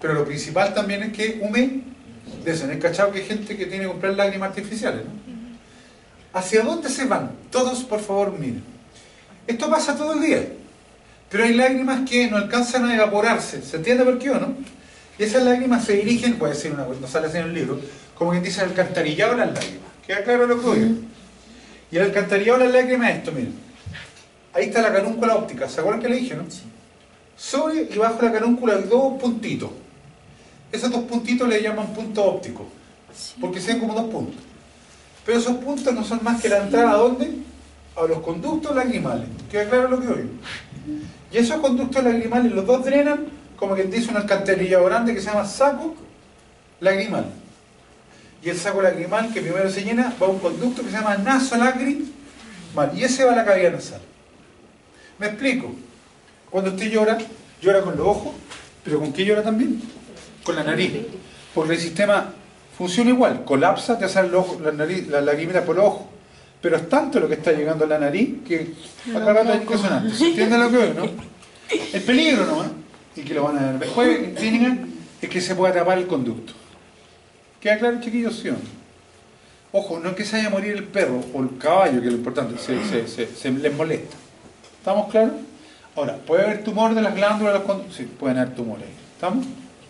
Pero lo principal también es que humedecen. ¿Es cachado que hay gente que tiene que comprar lágrimas artificiales, ¿no? ¿Hacia dónde se van? Todos, por favor, miren. Esto pasa todo el día. Pero hay lágrimas que no alcanzan a evaporarse. ¿Se entiende por qué o no? Y esas lágrimas se dirigen, puede ser una, no sale así en el libro, como quien dice el alcantarillado de las lágrimas. ¿Queda claro lo que digo? Y el alcantarillado de las lágrimas es esto, miren. Ahí está la carúncula óptica. ¿Se acuerdan que le dije, no? Sobre y bajo la carúncula hay dos puntitos. Esos dos puntitos le llaman puntos ópticos. Porque se ven como dos puntos. Pero esos puntos no son más que la entrada ¿a dónde? A los conductos lagrimales. ¿Queda claro lo que digo? Y esos conductos lagrimales, los dos drenan, como quien dice, un alcantarillado grande que se llama saco lagrimal. Y el saco lagrimal, que primero se llena, va a un conducto que se llama nasolagrimal. Y ese va a la cavidad nasal. ¿Me explico? Cuando usted llora, llora con los ojos, pero ¿con qué llora también? Con la nariz. Porque el sistema funciona igual. Colapsa, te sale la lagrimita por los ojos. Pero es tanto lo que está llegando a la nariz que acá rato hay que sonar. ¿Se entiende lo que veo, no? El peligro nomás, y que lo van a ver después en clínica, es que se pueda tapar el conducto. ¿Queda claro, chiquillos? ¿Sí o no? Ojo, no es que se vaya a morir el perro o el caballo, que es lo importante, se les molesta. ¿Estamos claros? Ahora, ¿puede haber tumor de las glándulas? Sí, pueden haber tumores. ¿Estamos?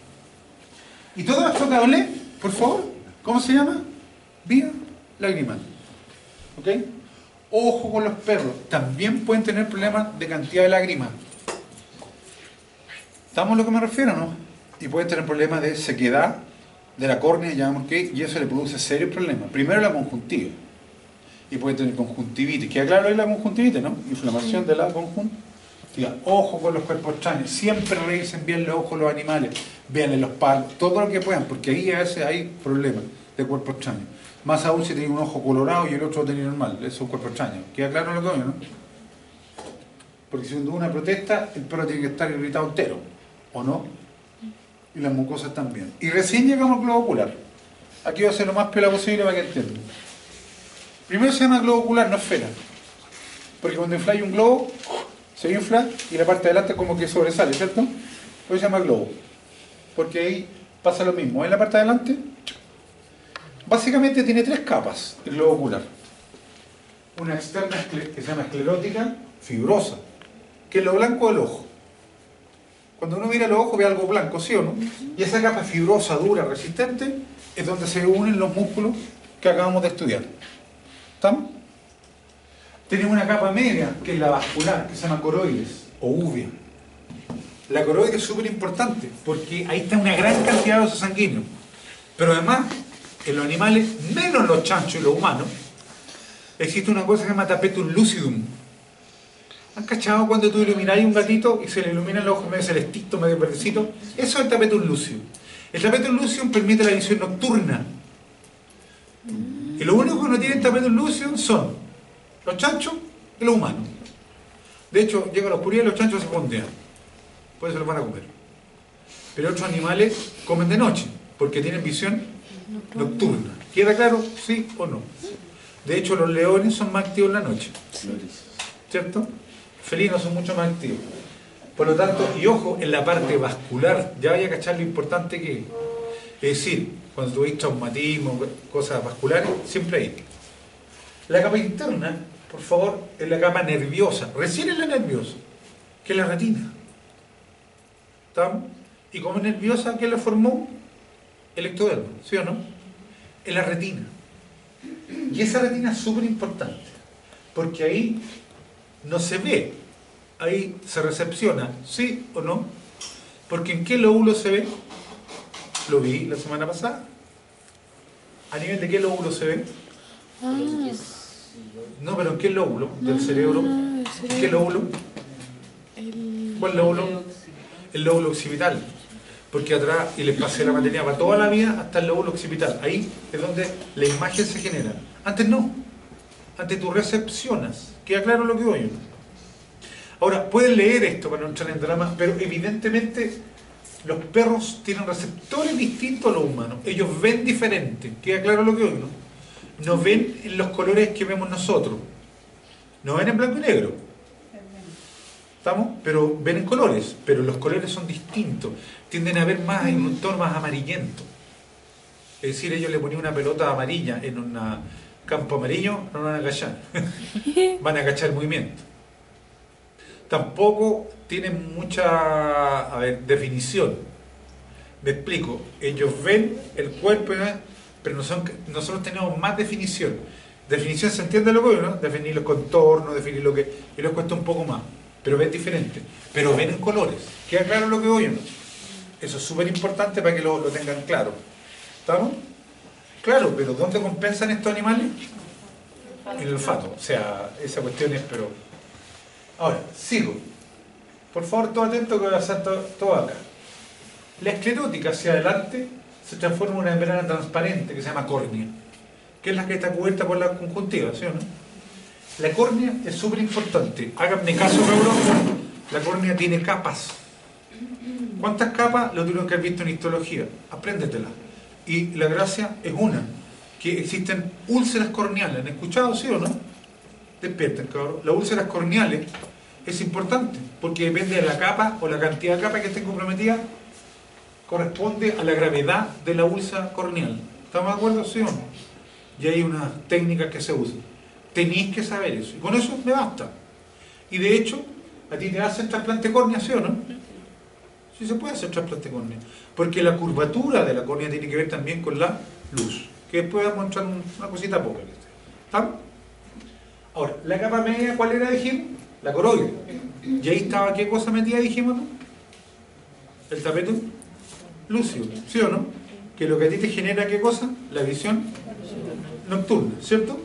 Y todo esto que hablé, por favor, ¿cómo se llama? Vía lagrimal. ¿Ok? Ojo con los perros, también pueden tener problemas de cantidad de lágrimas. ¿Estamos a lo que me refiero, no? Y pueden tener problemas de sequedad de la córnea, llamamos que, y eso le produce serios problemas. Primero la conjuntiva. Y puede tener conjuntivitis. ¿Queda claro ahí la conjuntivitis, no? Inflamación de la conjuntiva. Ojo con los cuerpos extraños. Siempre revisen bien los ojos los animales. Veanle los palos, todo lo que puedan, porque ahí a veces hay problemas de cuerpos extraños. Más aún si tiene un ojo colorado y el otro lo tiene normal. Eso es un cuerpo extraño. ¿Queda claro lo que oye, no? Porque si hubo una protesta, el perro tiene que estar irritado entero. ¿O no? Y las mucosas también. Y recién llegamos al globo ocular. Aquí va a ser lo más piola posible para que entiendan. Primero se llama globo ocular, no esfera. Porque cuando infláis un globo, se infla y la parte de adelante como que sobresale, ¿cierto? Por eso se llama globo. Porque ahí pasa lo mismo. En la parte de adelante, básicamente tiene tres capas el globo ocular. Una externa que se llama esclerótica, fibrosa, que es lo blanco del ojo. Cuando uno mira los ojos ve algo blanco, ¿sí o no? Y esa capa fibrosa, dura, resistente, es donde se unen los músculos que acabamos de estudiar. ¿Estamos? Tenemos una capa media, que es la vascular, que se llama coroides, o uvea. La coroide es súper importante, porque ahí está una gran cantidad de vasos sanguíneos. Pero además, en los animales, menos los chanchos y los humanos, existe una cosa que se llama tapetum lucidum. ¿Han cachado cuando tú ilumináis un gatito y se le iluminan los ojos medio celestito, medio verdecito? Eso es el tapetum lucidum. El tapetum lucidum permite la visión nocturna. Y lo único que no tienen tapetum lucidum son los chanchos y los humanos. De hecho, llega la oscuridad y los chanchos se fondean. Por eso los van a comer. Pero otros animales comen de noche, porque tienen visión nocturna. ¿Queda claro? ¿Sí o no? De hecho, los leones son más activos en la noche. ¿Cierto? Felinos son mucho más activos. Por lo tanto, y ojo, en la parte vascular, ya vaya a cachar lo importante que es. Es decir, cuando tuviste traumatismo, cosas vasculares, siempre hay. La capa interna, por favor, es la capa nerviosa. Recién es la nerviosa, que es la retina. ¿Estamos? Y como es nerviosa, ¿qué la formó? El ectodermo, ¿sí o no? Es la retina. Y esa retina es súper importante, porque ahí no se ve, ahí se recepciona, ¿sí o no? Porque ¿en qué lóbulo se ve? Lo vi la semana pasada. ¿A nivel de qué lóbulo se ve? No, pero ¿en qué lóbulo del cerebro? ¿En qué lóbulo? ¿Cuál lóbulo? El lóbulo occipital. Porque atrás, y les pasé la materia para toda la vida hasta el lóbulo occipital. Ahí es donde la imagen se genera. Antes no. Antes tú recepcionas. ¿Queda claro lo que oyen? Ahora, pueden leer esto para no entrar en drama, pero evidentemente los perros tienen receptores distintos a los humanos. Ellos ven diferente. ¿Queda claro lo que oyen? No ven en los colores que vemos nosotros. No ven en blanco y negro. ¿Estamos? Pero ven en colores, pero los colores son distintos. Tienden a ver más en un tono más amarillento. Es decir, ellos le ponían una pelota amarilla en un campo amarillo, no van a agachar. Van a agachar el movimiento. Tampoco tienen mucha definición. Me explico. Ellos ven el cuerpo, pero nosotros tenemos más definición. Definición, ¿se entiende lo que ¿no? Definir los contornos, definir lo que... Y les cuesta un poco más. Pero ven diferente. Pero ven en colores. ¿Queda claro lo que voy o no? Eso es súper importante para que lo tengan claro. ¿Estamos? Claro, pero ¿dónde compensan estos animales? En el olfato. O sea, esa cuestión es, pero... Ahora, sigo. Por favor, todo atento que voy a hacer todo acá. La esclerótica hacia adelante se transforma en una membrana transparente que se llama córnea, que es la que está cubierta por la conjuntiva, ¿sí o no? La córnea es súper importante. Háganme caso, cabrón. La córnea tiene capas. ¿Cuántas capas? Lo tuvieron que haber visto en histología. Apréndetela. Y la gracia es una, que existen úlceras corneales. ¿Han escuchado, sí o no? Despierten, cabrón. Las úlceras corneales es importante, porque depende de la capa o la cantidad de capas que estén comprometidas, corresponde a la gravedad de la úlcera corneal. ¿Estamos de acuerdo, sí o no? Y hay unas técnicas que se usan. Tenéis que saber eso. Y con eso me basta. Y de hecho, a ti te hacen trasplante córnea, ¿sí o no? Sí se puede hacer trasplante córnea. Porque la curvatura de la córnea tiene que ver también con la luz. Que después vamos a mostrar una cosita poca. ¿Estamos? Ahora, la capa media, ¿cuál era, dijimos? La coroide. Y ahí estaba, ¿qué cosa metida, dijimos, no? El tapete lúcido, ¿sí o no? Que lo que a ti te genera, ¿qué cosa? La visión nocturna, ¿cierto?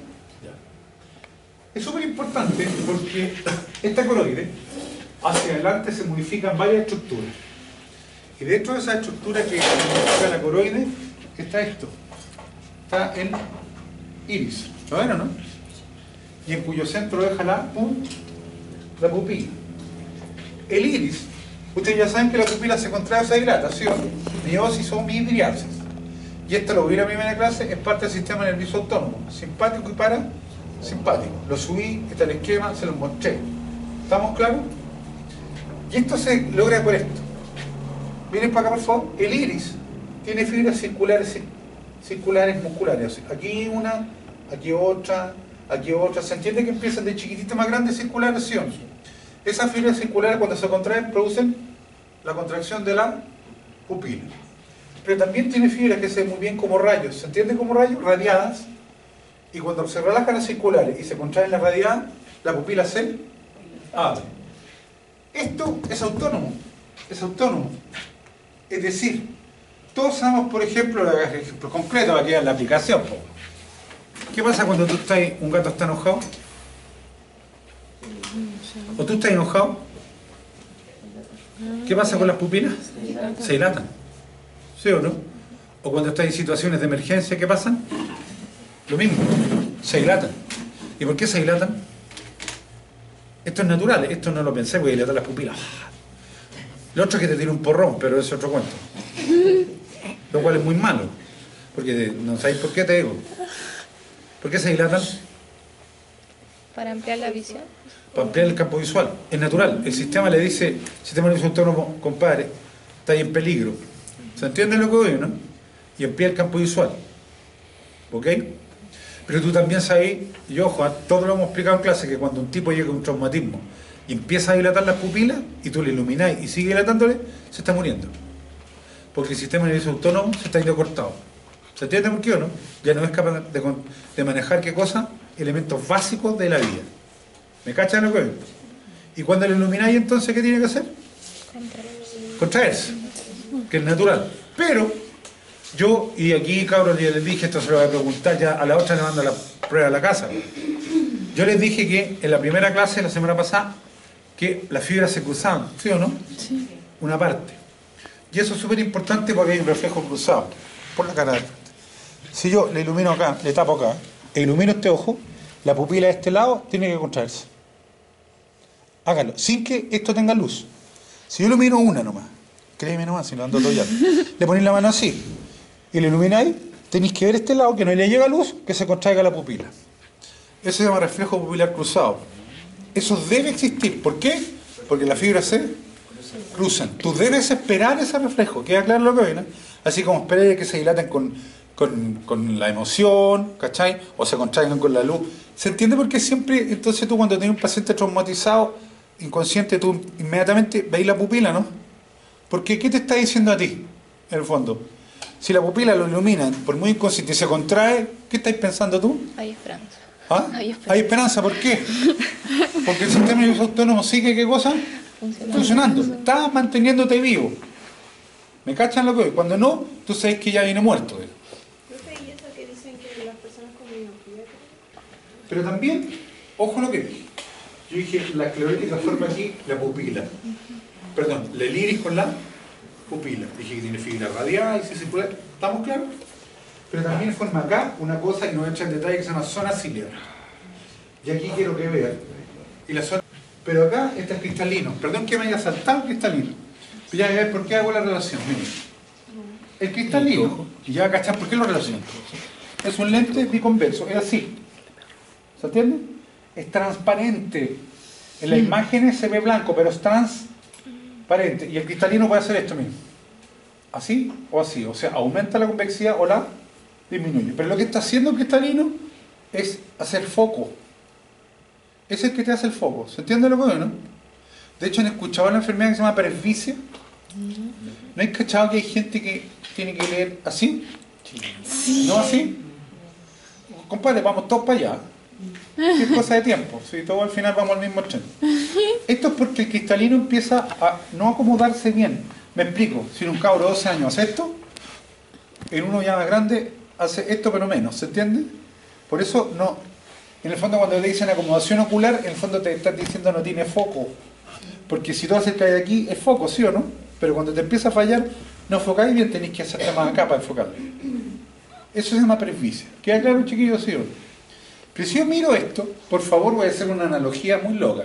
Es súper importante porque esta coroide, hacia adelante se modifican varias estructuras. Y dentro de esa estructura que modifica la coroide, está esto. Está el iris. ¿Lo ven o no? Y en cuyo centro deja la pupila. El iris, ustedes ya saben que la pupila se contrae o se dilata, ¿sí o no? Miosis o midriasis. Y esto lo vi en la primera clase, es parte del sistema nervioso autónomo, simpático y parasimpático. Lo subí, está el esquema, se los mostré. ¿Estamos claros? Y esto se logra por esto. Miren para acá, por favor. El iris tiene fibras circulares musculares. Aquí una, aquí otra, aquí otra. ¿Se entiende que empiezan de chiquitito más grande circulares? ¿Sí o no? Esas fibras circulares, cuando se contraen, producen la contracción de la pupila. Pero también tiene fibras que se ven muy bien como rayos. ¿Se entiende como rayos? Radiadas. Y cuando se relajan las circulares y se contraen las radiadas, la pupila se abre. Esto es autónomo. Es autónomo. Es decir, todos sabemos, por ejemplo, el ejemplo concreto para que vean la aplicación. ¿Qué pasa cuando un gato está enojado? ¿O tú estás enojado? ¿Qué pasa con las pupilas? Se dilatan. ¿Sí o no? O cuando estás en situaciones de emergencia, ¿qué pasa? Lo mismo, se dilatan. ¿Y por qué se dilatan? Esto es natural, esto no lo pensé, voy a dilatar las pupilas. Lo otro es que te tira un porrón, pero es otro cuento. Lo cual es muy malo, porque no sabéis por qué te digo. ¿Por qué se dilatan? Para ampliar la visión. Para ampliar el campo visual. Es natural. El sistema le dice, sistema nervioso autónomo, compadre, está ahí en peligro. ¿Se entiende lo que voy, no? Y amplía el campo visual. ¿Ok? Pero tú también sabes, y ojo, todos lo hemos explicado en clase, que cuando un tipo llega a un traumatismo y empieza a dilatar las pupilas, y tú le iluminás y sigue dilatándole, se está muriendo. Porque el sistema nervioso autónomo se está yendo cortado. ¿Se entiende por qué o no? Ya no es capaz de manejar, ¿qué cosa? Elementos básicos de la vida. ¿Me cachan lo que ven? Y cuando le ilumináis, entonces, ¿qué tiene que hacer? Contraerse. Que es natural. Pero yo, y aquí, cabros, ya les dije, esto se lo voy a preguntar, ya a la otra le mando la prueba a la casa. Yo les dije que en la primera clase, la semana pasada, que las fibras se cruzaban, ¿sí o no? Sí. Una parte. Y eso es súper importante porque hay un reflejo cruzado por la cara de frente. Si yo le ilumino acá, le tapo acá, e ilumino este ojo, la pupila de este lado tiene que contraerse. Hágalo, sin que esto tenga luz. Si yo ilumino una nomás, créeme nomás, si no ando todo ya, le ponéis la mano así y le ilumináis, tenéis que ver este lado que no le llega luz, que se contraiga la pupila. Eso se llama reflejo pupilar cruzado. Eso debe existir. ¿Por qué? Porque las fibras se cruzan. Tú debes esperar ese reflejo, queda claro lo que viene. Así como esperar que se dilaten con la emoción, ¿cachai? O se contraigan con la luz. ¿Se entiende por qué siempre, entonces tú cuando tienes un paciente traumatizado, inconsciente, tú inmediatamente veis la pupila, ¿no? Porque ¿qué te está diciendo a ti, en el fondo? Si la pupila lo ilumina, por muy inconsciente, y se contrae, ¿qué estáis pensando tú? Hay esperanza. ¿Ah? Hay esperanza, ¿por qué? Porque el sistema nervioso autónomo sigue, ¿qué cosa? Funcionando. Estás manteniéndote vivo. ¿Me cachan lo que voy? Cuando no, tú sabes que ya viene muerto. Profe, ¿y eso que dicen que las personas con miopía? Pero también, ojo lo que dije. Yo dije, la esclerótica forma aquí la pupila. Perdón, el iris con la pupila. Dije que tiene fibra radial, si se puede. ¿Estamos claros? Pero también forma acá una cosa que no voy a echar en detalle que se llama zona ciliar. Y aquí quiero que vean. Y la zona... Pero acá está el cristalino. Perdón que me haya saltado el cristalino. Pero ya ves por qué hago la relación. Miren. El cristalino, y ya cachan por qué lo relaciono. Es un lente biconvexo, es así. ¿Se entiende? Es transparente. En las imágenes se ve blanco, pero es transparente. Y el cristalino puede hacer esto mismo. Así o así. O sea, aumenta la convexidad o la disminuye. Pero lo que está haciendo el cristalino es hacer foco. Es el que te hace el foco. ¿Se entiende lo que veo, no? De hecho, ¿han escuchado la enfermedad que se llama presbicia? ¿No hay cachado que hay gente que tiene que leer así? Sí. ¿No así? Compadre, vamos todos para allá. Es cosa de tiempo. Si todos al final vamos al mismo tren. Esto es porque el cristalino empieza a no acomodarse bien. Me explico. Si un cabro de 12 años hace esto, en uno ya más grande hace esto pero menos. ¿Se entiende? Por eso no. En el fondo cuando te dicen acomodación ocular, en el fondo te están diciendo no tiene foco. Porque si tú acercas de aquí, es foco, ¿sí o no? Pero cuando te empieza a fallar, no enfocáis bien, tenéis que hacerte más acá para enfocarlo. Eso se llama presbicia. ¿Queda claro, chiquillos, sí o no? Pero si yo miro esto, por favor voy a hacer una analogía muy loca.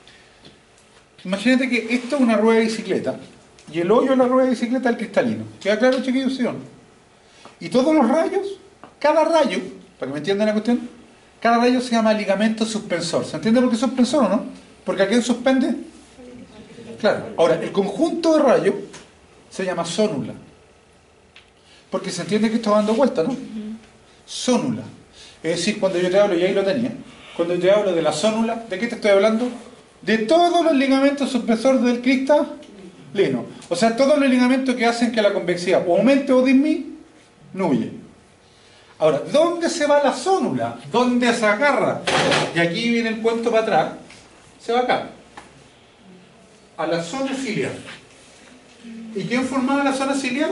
Imagínate que esto es una rueda de bicicleta, y el hoyo de la rueda de bicicleta es el cristalino. ¿Queda claro, chiquillos, sí o no? Y todos los rayos, cada rayo, para que me entiendan la cuestión, cada rayo se llama ligamento suspensor. ¿Se entiende por qué suspensor o no? Porque ¿a quién suspende? Claro. Ahora, el conjunto de rayos se llama zónula. Porque se entiende que está dando vuelta, ¿no? Zónula. Es decir, cuando yo te hablo, y ahí lo tenía, cuando yo te hablo de la zónula, ¿de qué te estoy hablando? De todos los ligamentos suspensores del cristalino. O sea, todos los ligamentos que hacen que la convexidad o aumente o disminuye. Ahora, ¿dónde se va la zónula? ¿Dónde se agarra? Y aquí viene el cuento para atrás. Se va acá. A la zona ciliar. ¿Y quién formaba la zona ciliar?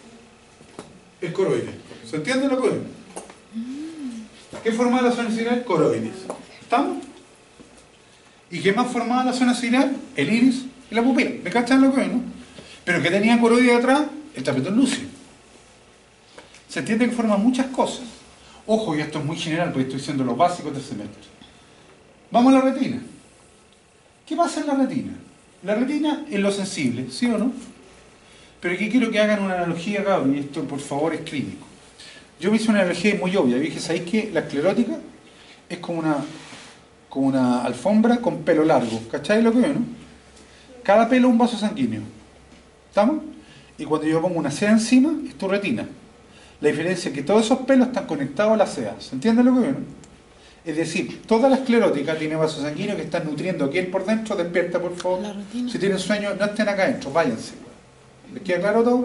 El coroide. ¿Se entiende lo que es? ¿Qué formaba la zona ciliar? Coroides. ¿Estamos? ¿Y qué más formaba la zona ciliar? El iris y la pupila. ¿Me cachan lo que es, no? Pero ¿qué tenía coroide atrás? El tapetón lúcido. Se entiende que forma muchas cosas. Ojo, y esto es muy general porque estoy diciendo los básicos del semestre. Vamos a la retina. ¿Qué pasa en la retina? La retina es lo sensible, ¿sí o no? Pero aquí quiero que hagan una analogía, cabrón, y esto por favor es clínico. Yo me hice una analogía muy obvia. Dije, ¿sabéis que la esclerótica es como una alfombra con pelo largo? ¿Cacháis lo que veo, no? Cada pelo es un vaso sanguíneo. ¿Estamos? Y cuando yo pongo una seda encima, es tu retina. La diferencia es que todos esos pelos están conectados a la seda. ¿Se entiende lo que veo, no? Es decir, toda la esclerótica tiene vasos sanguíneos que están nutriendo aquí por dentro. Despierta, por favor. Si tienen sueño, no estén acá adentro, váyanse. ¿Les queda claro todo?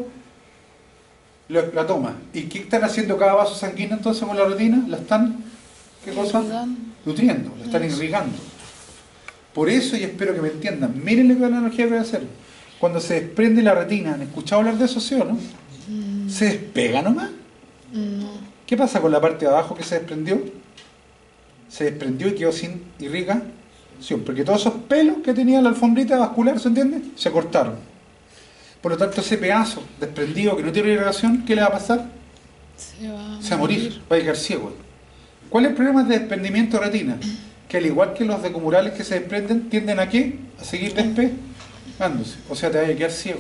La toma. ¿Y qué están haciendo cada vaso sanguíneo entonces con la retina? La están, ¿qué cosa? Nutriendo, la están irrigando. Por eso, y espero que me entiendan, miren la analogía que voy a hacer. Cuando se desprende la retina, ¿han escuchado hablar de eso, sí o no? ¿Se despega nomás? No. ¿Qué pasa con la parte de abajo que se desprendió? Se desprendió y quedó sin irrigación, porque todos esos pelos que tenía la alfombrita vascular, ¿se entiende? Se cortaron. Por lo tanto, ese pedazo desprendido que no tiene irrigación, ¿qué le va a pasar? Se va a morir, va a quedar ciego. ¿Cuál es el problema de desprendimiento de retina? Que al igual que los decumurales que se desprenden, tienden a ¿qué? A seguir despegándose. O sea, te va a quedar ciego.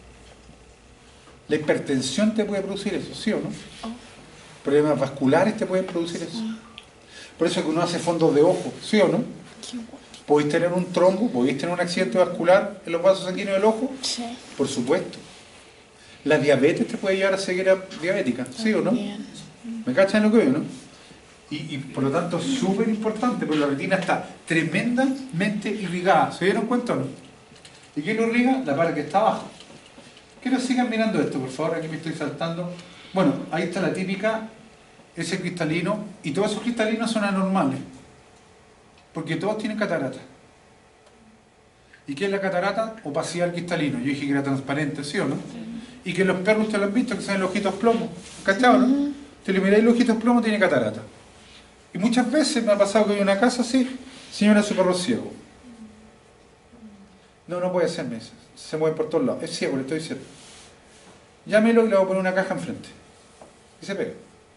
La hipertensión te puede producir eso, ¿sí o no? Problemas vasculares te pueden producir eso. Por eso es que uno hace fondos de ojo, ¿sí o no? ¿Podéis tener un trombo? ¿Podéis tener un accidente vascular en los vasos sanguíneos del ojo? Sí. Por supuesto. ¿La diabetes te puede llevar a ceguera diabética? ¿Sí o no? Bien. ¿Me cachan lo que veo, no? Y por lo tanto es súper importante, porque la retina está tremendamente irrigada. ¿Se dieron cuenta o no? ¿Y qué lo irriga? La parte que está abajo. Quiero que sigan mirando esto, por favor, aquí me estoy saltando. Bueno, ahí está la típica, ese cristalino, y todos esos cristalinos son anormales, porque todos tienen catarata. ¿Y qué es la catarata? Opacidad del cristalino. Yo dije que era transparente, ¿sí o no? Y que los perros te lo han visto, que son los ojitos plomo. ¿Cachado, no? Te le miráis los ojitos plomo, tiene catarata. Y muchas veces me ha pasado que hay una casa así, señora, su perro es ciego. No, no puede ser, me dice. Se mueve por todos lados. Es ciego, le estoy diciendo. Llámelo y le voy a poner una caja enfrente. Y se pega.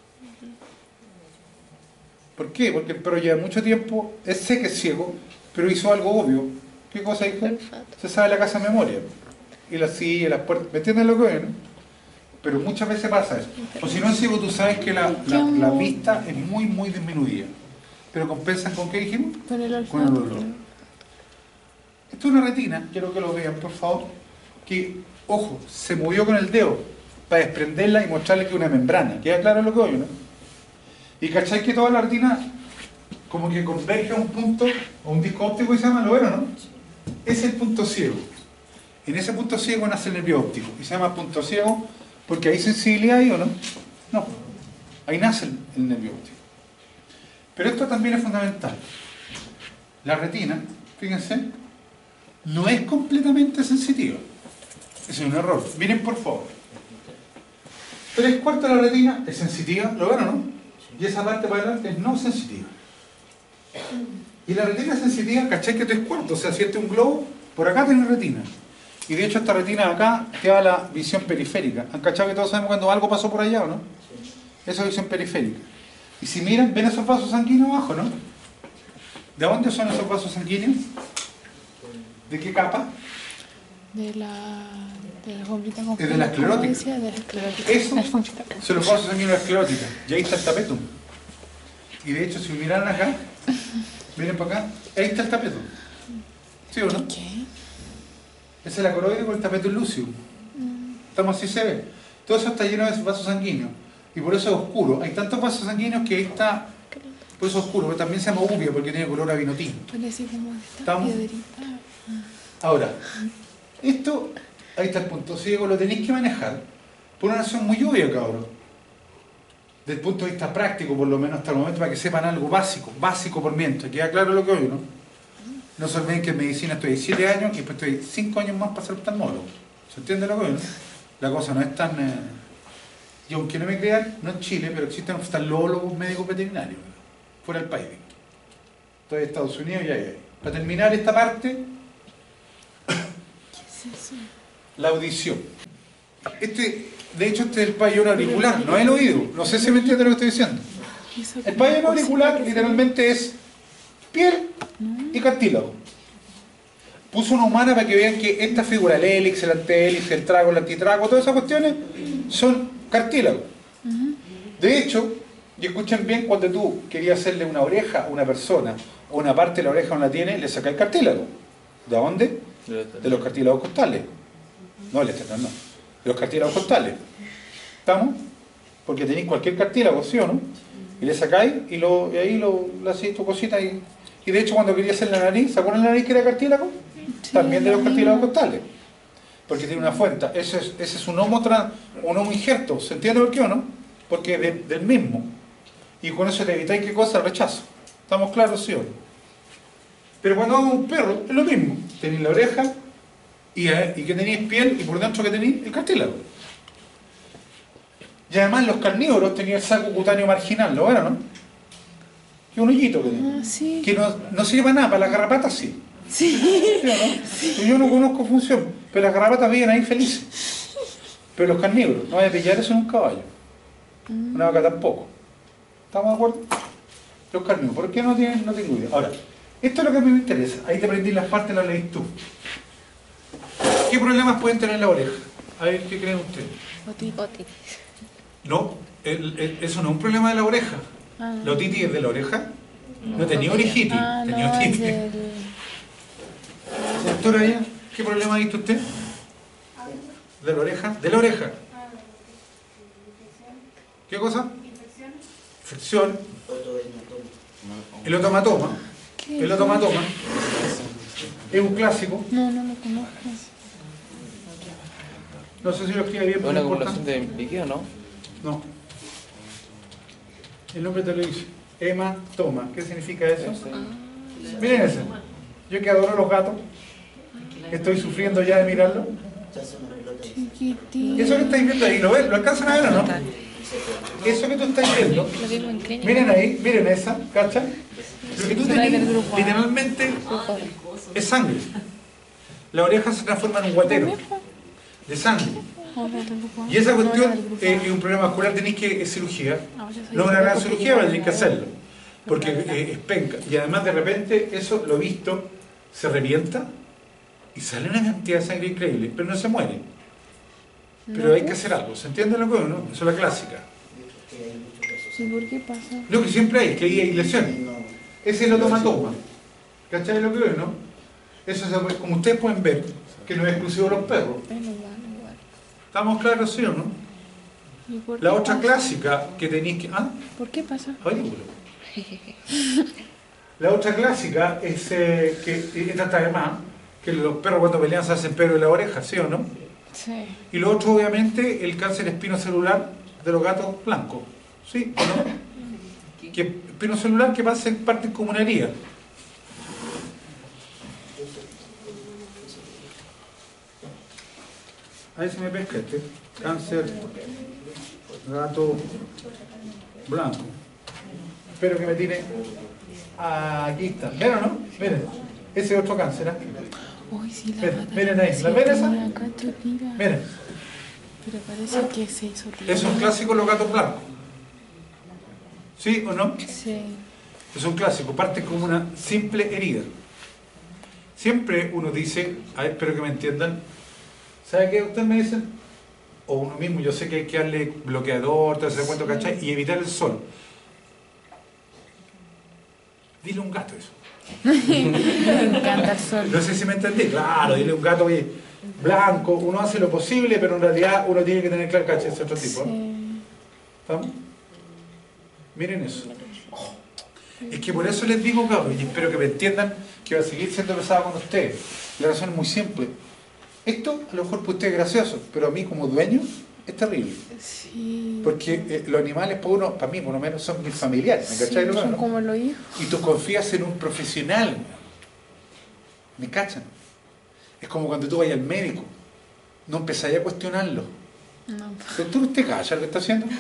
¿Por qué? Porque el perro lleva mucho tiempo, sé que es ciego, pero hizo algo obvio. ¿Qué cosa dijo? Se sabe la casa de memoria. Y la silla, las puertas. ¿Me entienden lo que ven? ¿No? Pero muchas veces pasa eso. O si no es ciego, tú sabes que la vista es muy, muy disminuida. Pero compensan con qué dijimos? Con el olfato. Con el olor. Esto es una retina, quiero que lo vean, por favor. Que, ojo, se movió con el dedo para desprenderla y mostrarle que es una membrana. ¿Queda claro lo que oye, no? Y cacháis que toda la retina como que converge a un punto, o un disco óptico, y se llama, ¿lo ven o no? Es el punto ciego. En ese punto ciego nace el nervio óptico. Y se llama punto ciego porque hay sensibilidad ahí, ¿o no? No. Ahí nace el nervio óptico. Pero esto también es fundamental. La retina, fíjense, no es completamente sensitiva. Ese es un error. Miren, por favor. 3/4 de la retina es sensitiva, ¿lo ven o no? Y esa parte para adelante es no sensitiva. Y la retina sensitiva, ¿cachai? Que 3/4, o sea, si este es un globo, por acá tiene retina. Y de hecho esta retina de acá te da la visión periférica. ¿Han cachado que todos sabemos cuando algo pasó por allá o no? Esa es visión periférica. Y si miran, ven esos vasos sanguíneos abajo, ¿no? ¿De dónde son esos vasos sanguíneos? ¿De qué capa? De la bombita con Es de la esclerótica. De la esclerótica. Eso son los vasos sanguíneos escleróticos. Y ahí está el tapetum. Y de hecho, si miran acá, miren para acá, ahí está el tapetum. ¿Sí o no? ¿Qué? Ese es el acoroide con el tapetum lucidum. Estamos así se ve. Todo eso está lleno de vasos sanguíneos. Y por eso es oscuro. Hay tantos vasos sanguíneos que ahí está. Por eso es oscuro, pero también se llama ubia porque tiene color a vino tinto. Parece como esta ¿Estamos? piedrita. Ahora, esto, ahí está el punto ciego, lo tenéis que manejar por una razón muy obvia, cabrón. Desde el punto de vista práctico, por lo menos hasta el momento, para que sepan algo básico por mientras. ¿Queda claro lo que oigo, no? No se olviden que en medicina estoy 7 años y después estoy 5 años más para ser oftalmólogo. ¿Se entiende lo que oigo, no? La cosa no es tan... Y aunque no me crean, no en Chile, pero existen oftalmólogos médicos veterinarios, fuera del país. Estoy en Estados Unidos y ahí. Para terminar esta parte, ¿Qué es eso? la audición. De hecho, este es el pabellón auricular, no el oído. No sé si me entiende lo que estoy diciendo. Eso El como pabellón cosita auricular que se- literalmente es piel y cartílago. Puso una humana para que vean que esta figura, el hélix, el antihélix, el trago, el antitrago, todas esas cuestiones son cartílagos. De hecho, y escuchen bien, cuando tú querías hacerle una oreja a una persona o una parte de la oreja no la tiene, le saca el cartílago. ¿De dónde? De los cartílagos costales. No, el externo no. De los cartílagos costales. ¿Estamos? Porque tenéis cualquier cartílago, ¿sí o no? Y le sacáis y ahí le hacéis tu cosita. Y de hecho, cuando quería hacer la nariz, ¿se acuerdan la nariz que era cartílago? Sí, También de los la cartílagos misma. costales. Porque tiene una fuente. Ese es un homo injerto. ¿Se entiende por qué o no? Porque es del mismo. Y con eso te evitáis qué cosa, el rechazo. ¿Estamos claros, sí o no? Pero cuando hago un perro, es lo mismo. Tenéis la oreja y que tenéis piel y por dentro que tenéis el cartílago. Y además los carnívoros tenían el saco cutáneo marginal, ¿lo ven o no? Que un hoyito que tiene. Ah, sí. Que no sirve para nada, para las garrapatas sí. Sí. ¿Sí o no? Yo no conozco función, pero las garrapatas viven ahí felices. Pero los carnívoros, no hay a pillar eso en un caballo. Una vaca tampoco. ¿Estamos de acuerdo? Los carnívoros, ¿por qué no tienen? No tengo idea. Ahora, esto es lo que a mí me interesa. Ahí te aprendí las partes, las leís tú. ¿Qué problemas pueden tener la oreja? A ver, ¿qué creen ustedes? Otitis. No, eso no es un problema de la oreja. Ah. ¿La otitis es de la oreja? No tenía orejitis, Ah, tenía no, es otitis. del... Soraya, ¿qué problema ha visto usted? ¿De la oreja? ¿De la oreja? ¿Qué cosa? Infección. El otomatoma. El otomatoma es un clásico. No, no lo conozco. No sé si lo escribe bien, ¿Es pero una no importa. acumulación de líquido, no? No. El nombre te lo dice. Hematoma. ¿Qué significa eso? Miren ese. Yo que adoro los gatos, estoy sufriendo ya de mirarlo. Chiquitito. Eso que estáis viendo ahí, ¿lo ven? ¿Lo alcanzan a ver o no? Eso que tú estás viendo. Lo vimos en clínica. Miren ahí, miren esa, ¿cacha? Lo que tú tenés literalmente es sangre. La oreja se transforma en un guatero de sangre. Y esa cuestión es un problema vascular, tenéis que es cirugía. No una gran cirugía, pero tenéis que hacerlo. Porque es penca. Y además de repente eso, lo visto, se revienta y sale una cantidad de sangre increíble, pero no se muere. Pero hay que hacer algo. ¿Se entiende lo que es, no? Eso es la clásica. ¿Y por qué pasa? Lo que siempre hay, que ahí hay lesiones. Es el otomatoma. ¿Cachai lo que es, no? Eso es, como ustedes pueden ver, que no es exclusivo de los perros. ¿Estamos claros, sí o no? ¿Y por La qué otra pasa? clásica que tenéis que... ¿Ah? ¿Por qué pasa? Averigüelo. La otra clásica es que esta está de más, que los perros cuando pelean se hacen pelo en la oreja, ¿sí o no? Sí. Y lo otro, obviamente, el cáncer espinocelular de los gatos blancos, ¿sí o no? Que espinocelular que pasa en parte como una herida. A ver si me pesca este. Cáncer, gato blanco. Espero que me tire. Aquí está. ¿Ven o no? Miren. Ese es otro cáncer. ¿Eh? Uy, sí, la Miren, pata miren ahí. ¿La sí, ven esa? tiene acá, mira. Miren. Pero parece que se hizo tiempo. Es un clásico los gatos blancos. ¿Sí o no? Sí. Es un clásico. Parte como una simple herida. Siempre uno dice, a ver, espero que me entiendan. ¿Sabe qué? Ustedes me dicen, o uno mismo, yo sé que hay que darle bloqueador, todo ese cuento, ¿cachai? Y evitar el sol. Dile a un gato eso. Me encanta el sol. No sé si me entendí. Claro, dile a un gato, oye, blanco, uno hace lo posible, pero en realidad uno tiene que tener claro, ¿cachai? Ese otro tipo. ¿No? Sí. ¿Estamos? Miren eso. Es que por eso les digo, cabrón, y espero que me entiendan que va a seguir siendo pesado con ustedes. La razón es muy simple. Esto a lo mejor para usted es gracioso, pero a mí como dueño es terrible. Sí. Porque los animales, para mí por lo menos, son mis familiares. ¿Me Sí, cachai? son ¿No? como los hijos. Y tú confías en un profesional. ¿Me cachan? Es como cuando tú vayas al médico. No empezáis a cuestionarlo. No. ¿Doctor, usted cacha lo que está haciendo?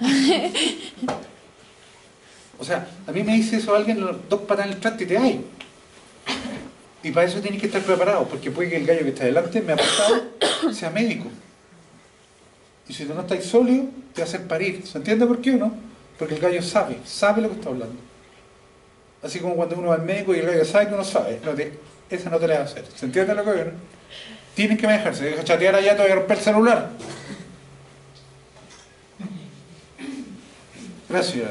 O sea, a mí me dice eso alguien, dos patas en el traste y te hay. Y para eso tienes que estar preparado, porque puede que el gallo que está delante, me ha pasado, sea médico. Y si tú no estás sólido, te va a hacer parir. ¿Se entiende por qué o no? Porque el gallo sabe lo que está hablando. Así como cuando uno va al médico y el gallo sabe que uno sabe, esa no te la va a hacer. ¿Se entiende lo que veo, no? Tienen que manejarse, deja chatear allá, te voy a romper el celular. Gracias.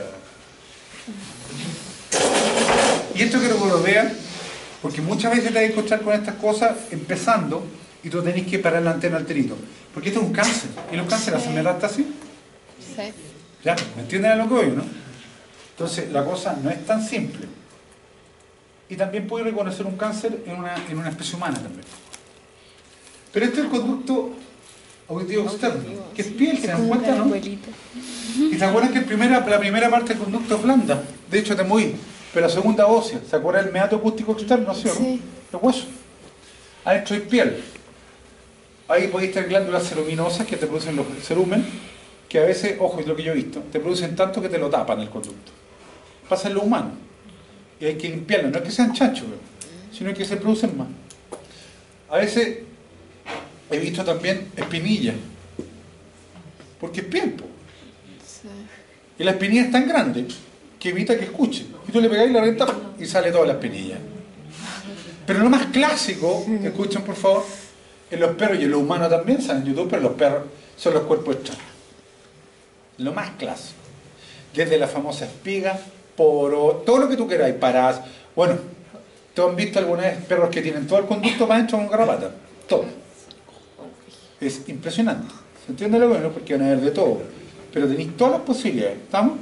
Y esto quiero que lo vean, porque muchas veces te vas a encontrar con estas cosas empezando y tú tenés que parar la antena al tirito. Porque esto es un cáncer, y los cánceres hacen metástasis. Sí. ¿Ya? ¿Me entienden a lo que voy, no? Entonces, la cosa no es tan simple. Y también puede reconocer un cáncer en una especie humana también. Pero este es el conducto auditivo externo, que es piel, ¿se dan cuenta, no? Y se acuerdan que la primera parte del conducto es blanda, de hecho te moví, pero la segunda ósea, ¿se acuerdan el meato acústico externo, ¿sí o no? Sí. Los huesos. Adentro hay piel. Ahí podéis tener glándulas ceruminosas que te producen los cerumen, que a veces, ojo, es lo que yo he visto, te producen tanto que te lo tapan el conducto. Pasa en lo humano. Y hay que limpiarlo, no es que sean chanchos, sino que se producen más. A veces he visto también espinillas, porque es piel, po. Sí. Y la espinilla es tan grande que evita que escuche. Y tú le pegáis la renta y sale toda la espinilla. Pero lo más clásico, escuchen por favor, en los perros y en los humanos también, salen en YouTube, pero los perros son los cuerpos extraños. Lo más clásico. Desde la famosa espiga, poro, todo lo que tú queráis, parás. Bueno, ¿Tú has visto alguna vez perros que tienen todo el conducto para adentro con garrapata? Todo. Es impresionante. ¿Se entiende lo que no? Porque van a ver de todo. Pero tenéis todas las posibilidades. ¿Estamos?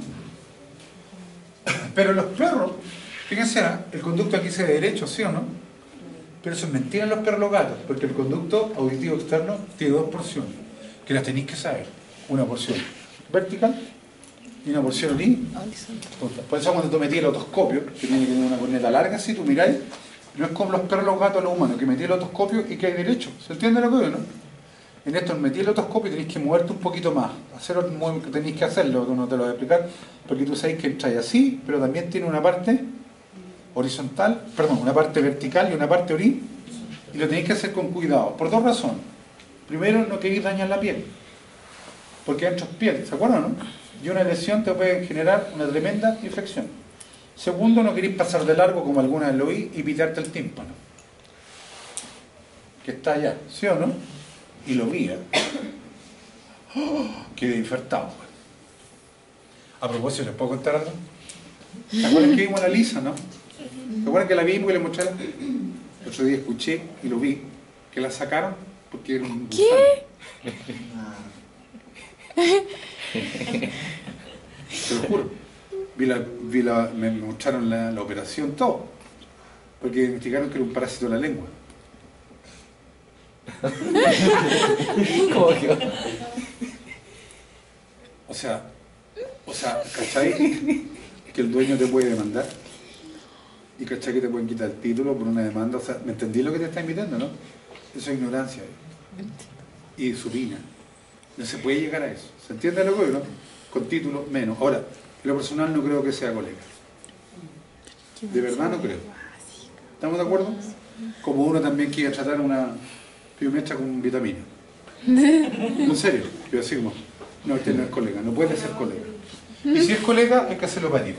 Pero los perros, fíjense, el conducto aquí se ve derecho, ¿sí o no? Pero eso es mentira en los perros y los gatos, porque el conducto auditivo externo tiene dos porciones, que las tenéis que saber. Una porción vertical y una porción horizontal. Por eso cuando tú metí el otoscopio, que tiene que tener una corneta larga, si tú miráis, no es como los perros, los gatos, los humanos, que metí el otoscopio y que hay derecho. ¿Se entiende lo que veo, no? En esto, metí el otoscopio y tenéis que moverte un poquito más. Tenéis que hacerlo, no te lo voy a explicar, porque tú sabéis que entráis así, pero también tiene una parte horizontal, perdón, una parte vertical y una parte horizontal, y lo tenéis que hacer con cuidado, por dos razones. Primero, no queréis dañar la piel, porque adentro es piel, ¿se acuerdan, no? Y una lesión te puede generar una tremenda infección. Segundo, no queréis pasar de largo, como alguna vez lo oí, y pitarte el tímpano, que está allá, ¿sí o no? Y lo vi, quedé infartado. A propósito, ¿les puedo contar algo? ¿Se acuerdan que vimos a la Lisa, no? ¿Se acuerdan que la vimos y le mostré? El otro día escuché y lo vi, que la sacaron porque era un gusano. Te lo juro. Me mostraron la operación, todo. Porque investigaron que era un parásito de la lengua. ¿Cómo que? O sea, ¿cachai? Que el dueño te puede demandar. Y ¿cachai? Que te pueden quitar el título por una demanda. O sea, ¿me entendí lo que te está invitando, no? Eso es ignorancia. Y supina. No se puede llegar a eso. ¿Se entiende lo que no? Con título menos. Ahora, en lo personal no creo que sea colega. De verdad no creo. ¿Estamos de acuerdo? Como uno también quiere tratar una piumestra con vitamina. En serio, yo así como, no, usted no es colega, no puede ser colega. Y si es colega, hay que hacerlo válido.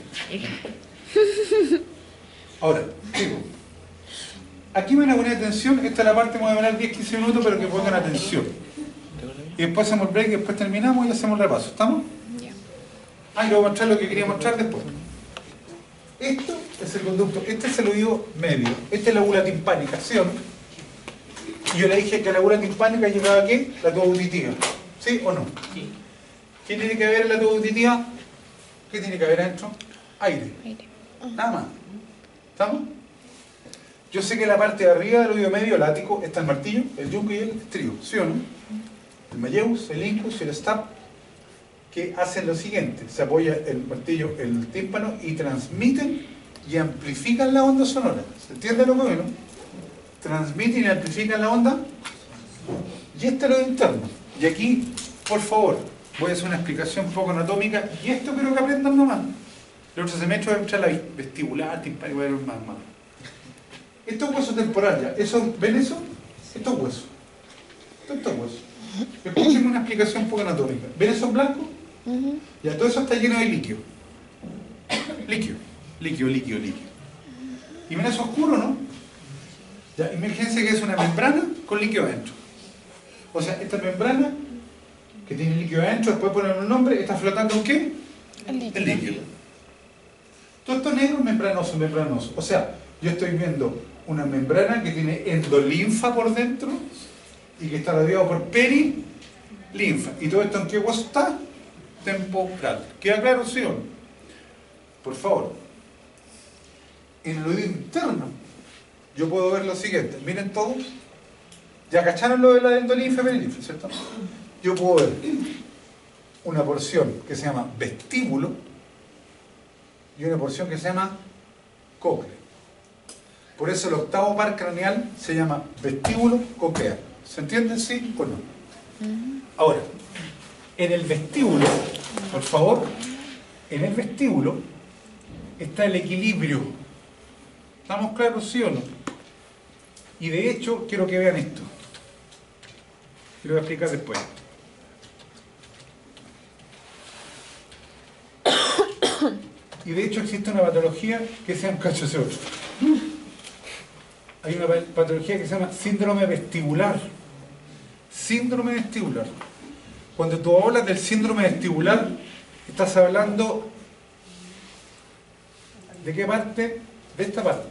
Ahora, digo, aquí me van a poner atención, esta es la parte, me voy a poner 10-15 minutos, pero que pongan atención. Y después hacemos el break, y después terminamos y hacemos el repaso. ¿Estamos? Ah, y le voy a mostrar lo que quería mostrar después. Esto es el conducto, este es el oído medio, esta es la bula timpánica, ¿sí o no? Y yo le dije que la bula timpánica llegaba aquí, la tuba auditiva. ¿Sí o no? Sí. ¿Qué tiene que ver en la tuba auditiva? ¿Qué tiene que haber adentro? Aire. Nada más. ¿Estamos? Yo sé que en la parte de arriba del oído medio, el ático, está el martillo, el yunque y el estribo, ¿sí o no? El malleus, el incus y el stap, que hacen lo siguiente: se apoya el martillo, el tímpano, y transmiten y amplifican la onda sonora. ¿Se entiende lo que veo, no? Transmiten y amplifican la onda. Y este es lo interno. Y aquí, por favor, voy a hacer una explicación un poco anatómica, y esto quiero que aprendan nomás. El otro semestre voy a mostrar la vestibular, timpánico, voy a ver más. Esto es hueso temporal ya. ¿Ven eso? Esto es hueso. Esto es hueso. Escúchenme una explicación un poco anatómica. ¿Ven eso en blanco? Ya, todo eso está lleno de líquido. Líquido. ¿Y ven eso oscuro, no? Ya, imagínense que es una membrana con líquido adentro. O sea, esta membrana que tiene líquido adentro, después poner un nombre, está flotando ¿en qué? El líquido. Todo esto negro es membranoso. O sea, yo estoy viendo una membrana que tiene endolinfa por dentro y que está rodeado por perilinfa. ¿Y todo esto en qué hueso está? Temporal. ¿Queda claro, sí o no? Por favor. En el oído interno, yo puedo ver lo siguiente. Miren todos. Ya cacharon lo de la endolinfa y perilinfa, ¿cierto? Yo puedo ver una porción que se llama vestíbulo y una porción que se llama cóclea. Por eso el octavo par craneal se llama vestíbulo coclear. ¿Se entiende, sí o no? Ahora, en el vestíbulo, por favor, en el vestíbulo está el equilibrio. ¿Estamos claros, sí o no? Y de hecho, quiero que vean esto. Y lo voy a explicar después. Y de hecho existe una patología que se llama hay una patología que se llama síndrome vestibular. Síndrome vestibular. Cuando tú hablas del síndrome vestibular, estás hablando ¿de qué parte? De esta parte.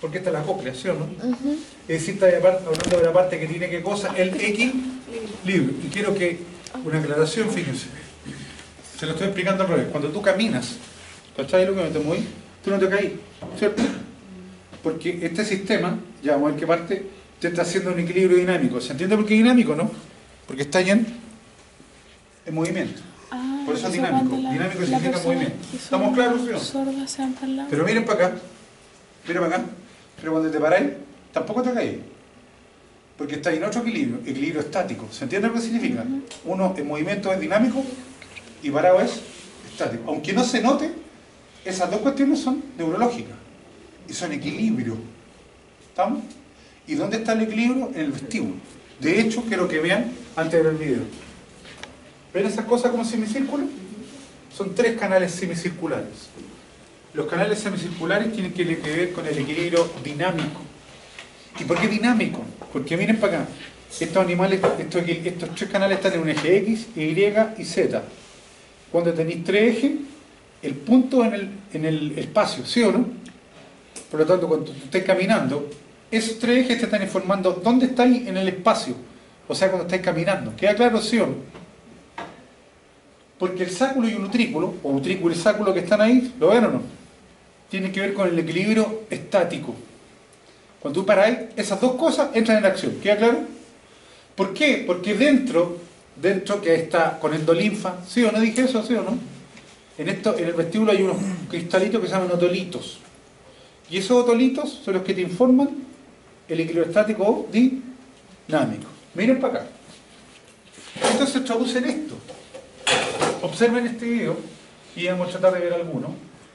porque esta es la cóclea, ¿sí o no? Es decir, está hablando de la parte que tiene qué cosa, el equilibrio. Y quiero que, una aclaración, fíjense, se lo estoy explicando al revés. Cuando tú caminas, ¿cachai lo que me te mueves? Tú no te caes, ¿cierto? Porque este sistema, ya vamos a ver qué parte, te está haciendo un equilibrio dinámico. ¿Se entiende por qué dinámico, no? Porque está en movimiento. Por eso es dinámico. Dinámico significa movimiento. ¿Estamos claros, sí o no? Sordas se van para el lado. Pero miren para acá. Mira para acá. Pero cuando te paráis, tampoco te caes. Porque está en otro equilibrio. Equilibrio estático. ¿Se entiende lo que significa? Uno en movimiento es dinámico y parado es estático. Aunque no se note, esas dos cuestiones son neurológicas. Y son equilibrio. ¿Estamos? ¿Y dónde está el equilibrio? En el vestíbulo. De hecho, quiero que vean antes de ver el video. ¿Ven esas cosas como semicírculos? Son 3 canales semicirculares. Los canales semicirculares tienen que ver con el equilibrio dinámico. ¿Y por qué dinámico? Porque miren para acá. Estos animales, estos 3 canales están en un eje X, Y y Z. Cuando tenéis 3 ejes, el punto en el espacio, ¿sí o no? Por lo tanto, cuando tú estés caminando, esos 3 ejes te están informando dónde estáis en el espacio. O sea, cuando estáis caminando. ¿Queda claro, sí o no? Porque el sáculo y un utrículo, o utrículo y sáculo que están ahí, ¿lo ven o no? Tienen que ver con el equilibrio estático. Cuando tú paráis, esas dos cosas entran en acción. ¿Queda claro? ¿Por qué? Porque dentro que está con endolinfa, ¿sí o no dije eso? ¿Sí o no? En el vestíbulo hay unos cristalitos que se llaman otolitos. Y esos otolitos son los que te informan el equilibrio estático o dinámico. Miren para acá. Esto se traduce en esto. Observen este video y vamos a tratar de ver alguno.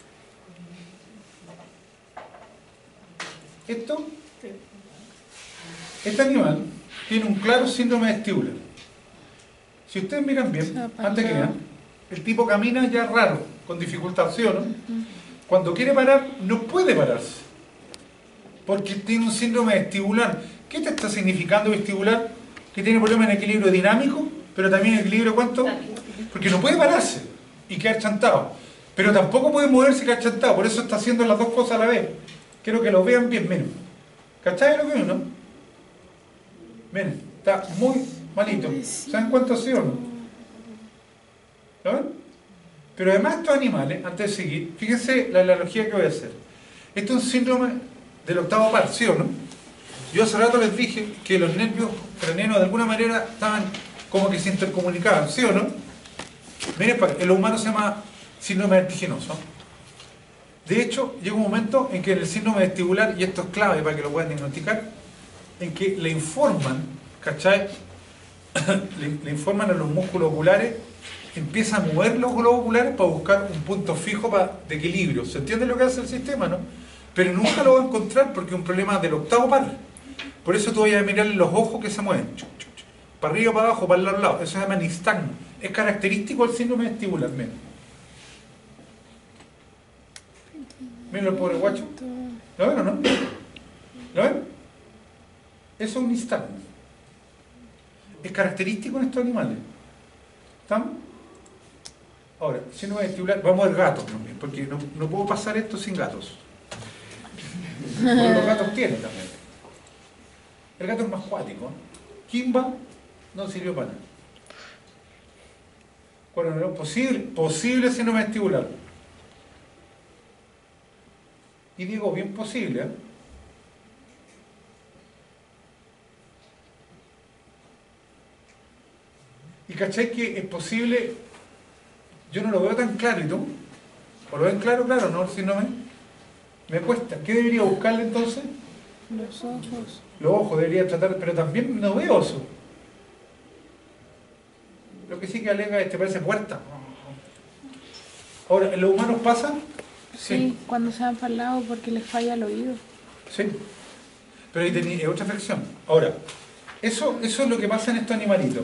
Este animal tiene un claro síndrome vestibular. Si ustedes miran bien, antes que nada, el tipo camina ya raro, con dificultad, ¿sí o no? Cuando quiere parar, no puede pararse, porque tiene un síndrome vestibular. ¿Qué te está significando vestibular? Que tiene problemas en equilibrio dinámico, pero también en equilibrio, ¿cuánto? Porque no puede pararse y quedar chantado, pero tampoco puede moverse y quedar chantado. Por eso está haciendo las dos cosas a la vez. Quiero que lo vean bien, miren. ¿Cachai lo que es, no? Miren, está muy malito. ¿Saben cuánto ha sido o no? ¿Lo ven? Pero además estos animales, antes de seguir, fíjense la analogía que voy a hacer. Esto es un síndrome del octavo par, ¿sí o no? Yo hace rato les dije que los nervios craneanos de alguna manera estaban como que se intercomunicaban, ¿sí o no? Miren, en los humanos se llama síndrome vertiginoso. De hecho, llega un momento en que en el síndrome vestibular, y esto es clave para que lo puedan diagnosticar, en que le informan, ¿cachai? le informan a los músculos oculares, empieza a mover los globos oculares para buscar un punto fijo de equilibrio. ¿Se entiende lo que hace el sistema, no? Pero nunca lo va a encontrar porque es un problema del octavo par. Por eso tú vas a mirar los ojos que se mueven. Para arriba, para abajo, para los lados. Eso se llama nistagmo. Es característico del síndrome vestibular. Miren. Miren el pobre guacho. ¿Lo ven o no? ¿Lo ven? Eso es un nistagmo. Es característico en estos animales. ¿Estamos? Ahora, síndrome vestibular, vamos a ver gatos también, porque no puedo pasar esto sin gatos. Porque los gatos tienen también. El gato es más cuático. Kimba no sirvió para nada. Bueno, no, posible síndrome vestibular. Y digo bien posible, ¿eh? Y cachai que es posible, yo no lo veo tan claro, ¿y tú? ¿O lo ven claro? Claro, ¿no? Si no me cuesta. ¿Qué debería buscarle entonces? Los ojos. Los ojos debería tratar, pero también no veo eso. Lo que sí que alega es que parece puerta. Ahora, ¿en los humanos pasa? Sí, cuando se van para el lado porque les falla el oído. Sí, pero ahí tenía otra afección. Ahora, eso es lo que pasa en estos animalitos.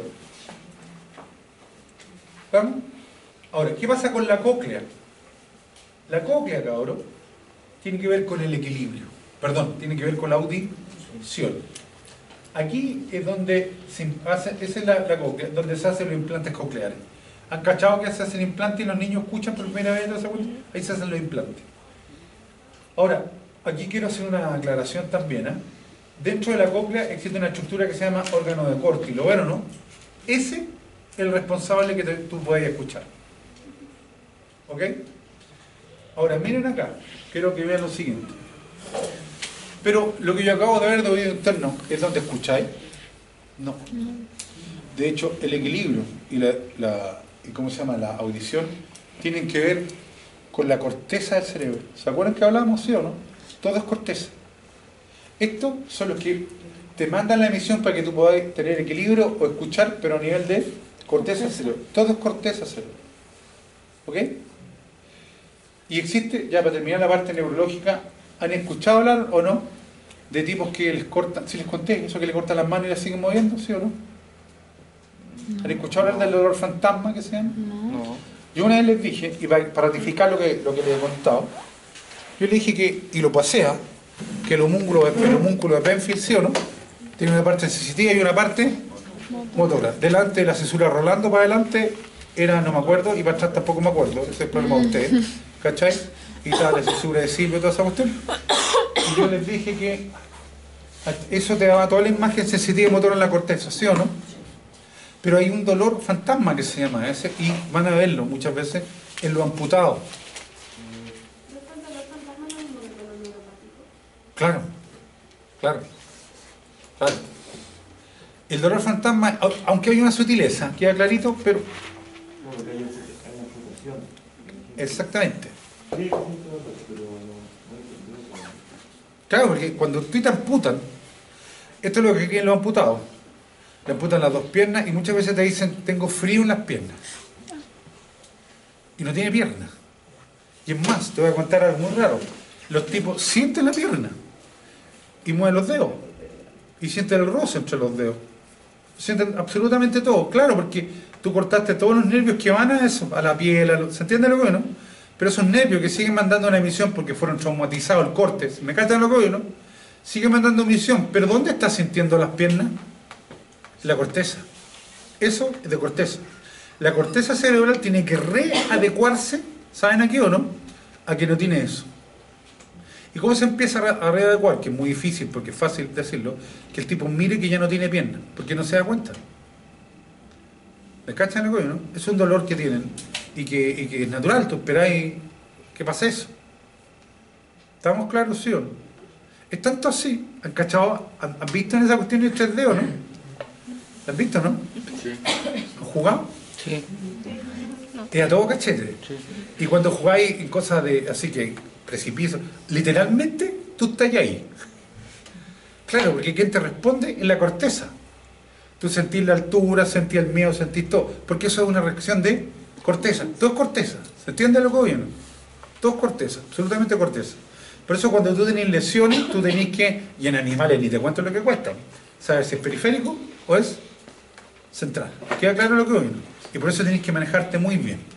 ¿Vamos? Ahora, ¿qué pasa con la cóclea? La cóclea, cabrón, tiene que ver con el equilibrio. Perdón, tiene que ver con la audición. Aquí es donde se hace, esa es la cóclea, donde se hacen los implantes cocleares. ¿Han cachado que se hacen implantes y los niños escuchan por primera vez la segunda? Ahí se hacen los implantes. Ahora, aquí quiero hacer una aclaración también. Dentro de la cóclea existe una estructura que se llama órgano de Corti. ¿Lo ven o no? Ese es el responsable que tú puedes escuchar. ¿Ok? Ahora miren acá. Quiero que vean lo siguiente. Pero lo que yo acabo de ver de oído interno es donde escucháis. No. De hecho, el equilibrio y ¿cómo se llama? La audición tienen que ver con la corteza del cerebro. ¿Se acuerdan que hablábamos, sí o no? Todo es corteza. Estos son los que te mandan la emisión para que tú puedas tener equilibrio o escuchar, pero a nivel de corteza del cerebro. Todo es corteza del cerebro. ¿Ok? Y existe, ya para terminar la parte neurológica, ¿han escuchado hablar o no de tipos que les cortan, si les conté, eso que le cortan las manos y las siguen moviendo, sí o no? ¿Han escuchado hablar del dolor fantasma que se llama? No. Yo una vez les dije, y para ratificar lo que les he contado, yo le dije que, y lo pasea, que el homúnculo de Penfield, ¿sí o no? Tiene una parte sensitiva y una parte motora. Delante la cesura rolando para adelante era, no me acuerdo, y para atrás tampoco me acuerdo, ese es el problema de ustedes, ¿cachai? Y estaba la cesura de Silvio y toda esa cuestión. Y yo les dije que eso te daba toda la imagen sensitiva y motora en la corteza, ¿sí o no? Pero hay un dolor fantasma que se llama ese, y van a verlo muchas veces en los amputados. Claro, claro, claro. El dolor fantasma, aunque hay una sutileza, queda clarito, pero... Exactamente. Claro, porque cuando tú te amputan, esto es lo que quieren los amputados. Le amputan las dos piernas y muchas veces te dicen, tengo frío en las piernas. Y no tiene pierna. Y es más, te voy a contar algo muy raro. Los tipos sienten la pierna y mueven los dedos. Y sienten el roce entre los dedos. Sienten absolutamente todo. Claro, porque tú cortaste todos los nervios que van a eso, a la piel, ¿se entiende lo que no? Pero esos nervios que siguen mandando una emisión porque fueron traumatizados, el corte, ¿me cachan lo que no? Siguen mandando emisión. ¿Pero dónde estás sintiendo las piernas? La corteza. Eso es de corteza. La corteza cerebral tiene que readecuarse, ¿saben aquí o no? A que no tiene eso. ¿Y cómo se empieza a readecuar? Que es muy difícil, porque es fácil decirlo, que el tipo mire que ya no tiene pierna, porque no se da cuenta. ¿Me cachan lo que no? Es un dolor que tienen y que es natural, tú esperáis que pase eso. ¿Estamos claros, sí o no? Es tanto así, ¿han cachado? ¿Han visto en esa cuestión de 3D o no? ¿La han visto, no? Sí. ¿Han jugado? Sí. Es a todo cachete. Sí. Y cuando jugáis en cosas de, así que, precipicio, literalmente tú estás ahí. Claro, porque quien te responde es la corteza. Tú sentís la altura, sentís el miedo, sentís todo. Porque eso es una reacción de corteza. Todo es corteza. ¿Se entiende lo que viene? Todo es corteza, absolutamente corteza. Por eso cuando tú tenés lesiones, tú tenés que, y en animales ni te cuento lo que cuesta, saber si es periférico o es central. ¿Queda claro lo que viene? Y por eso tenés que manejarte muy bien.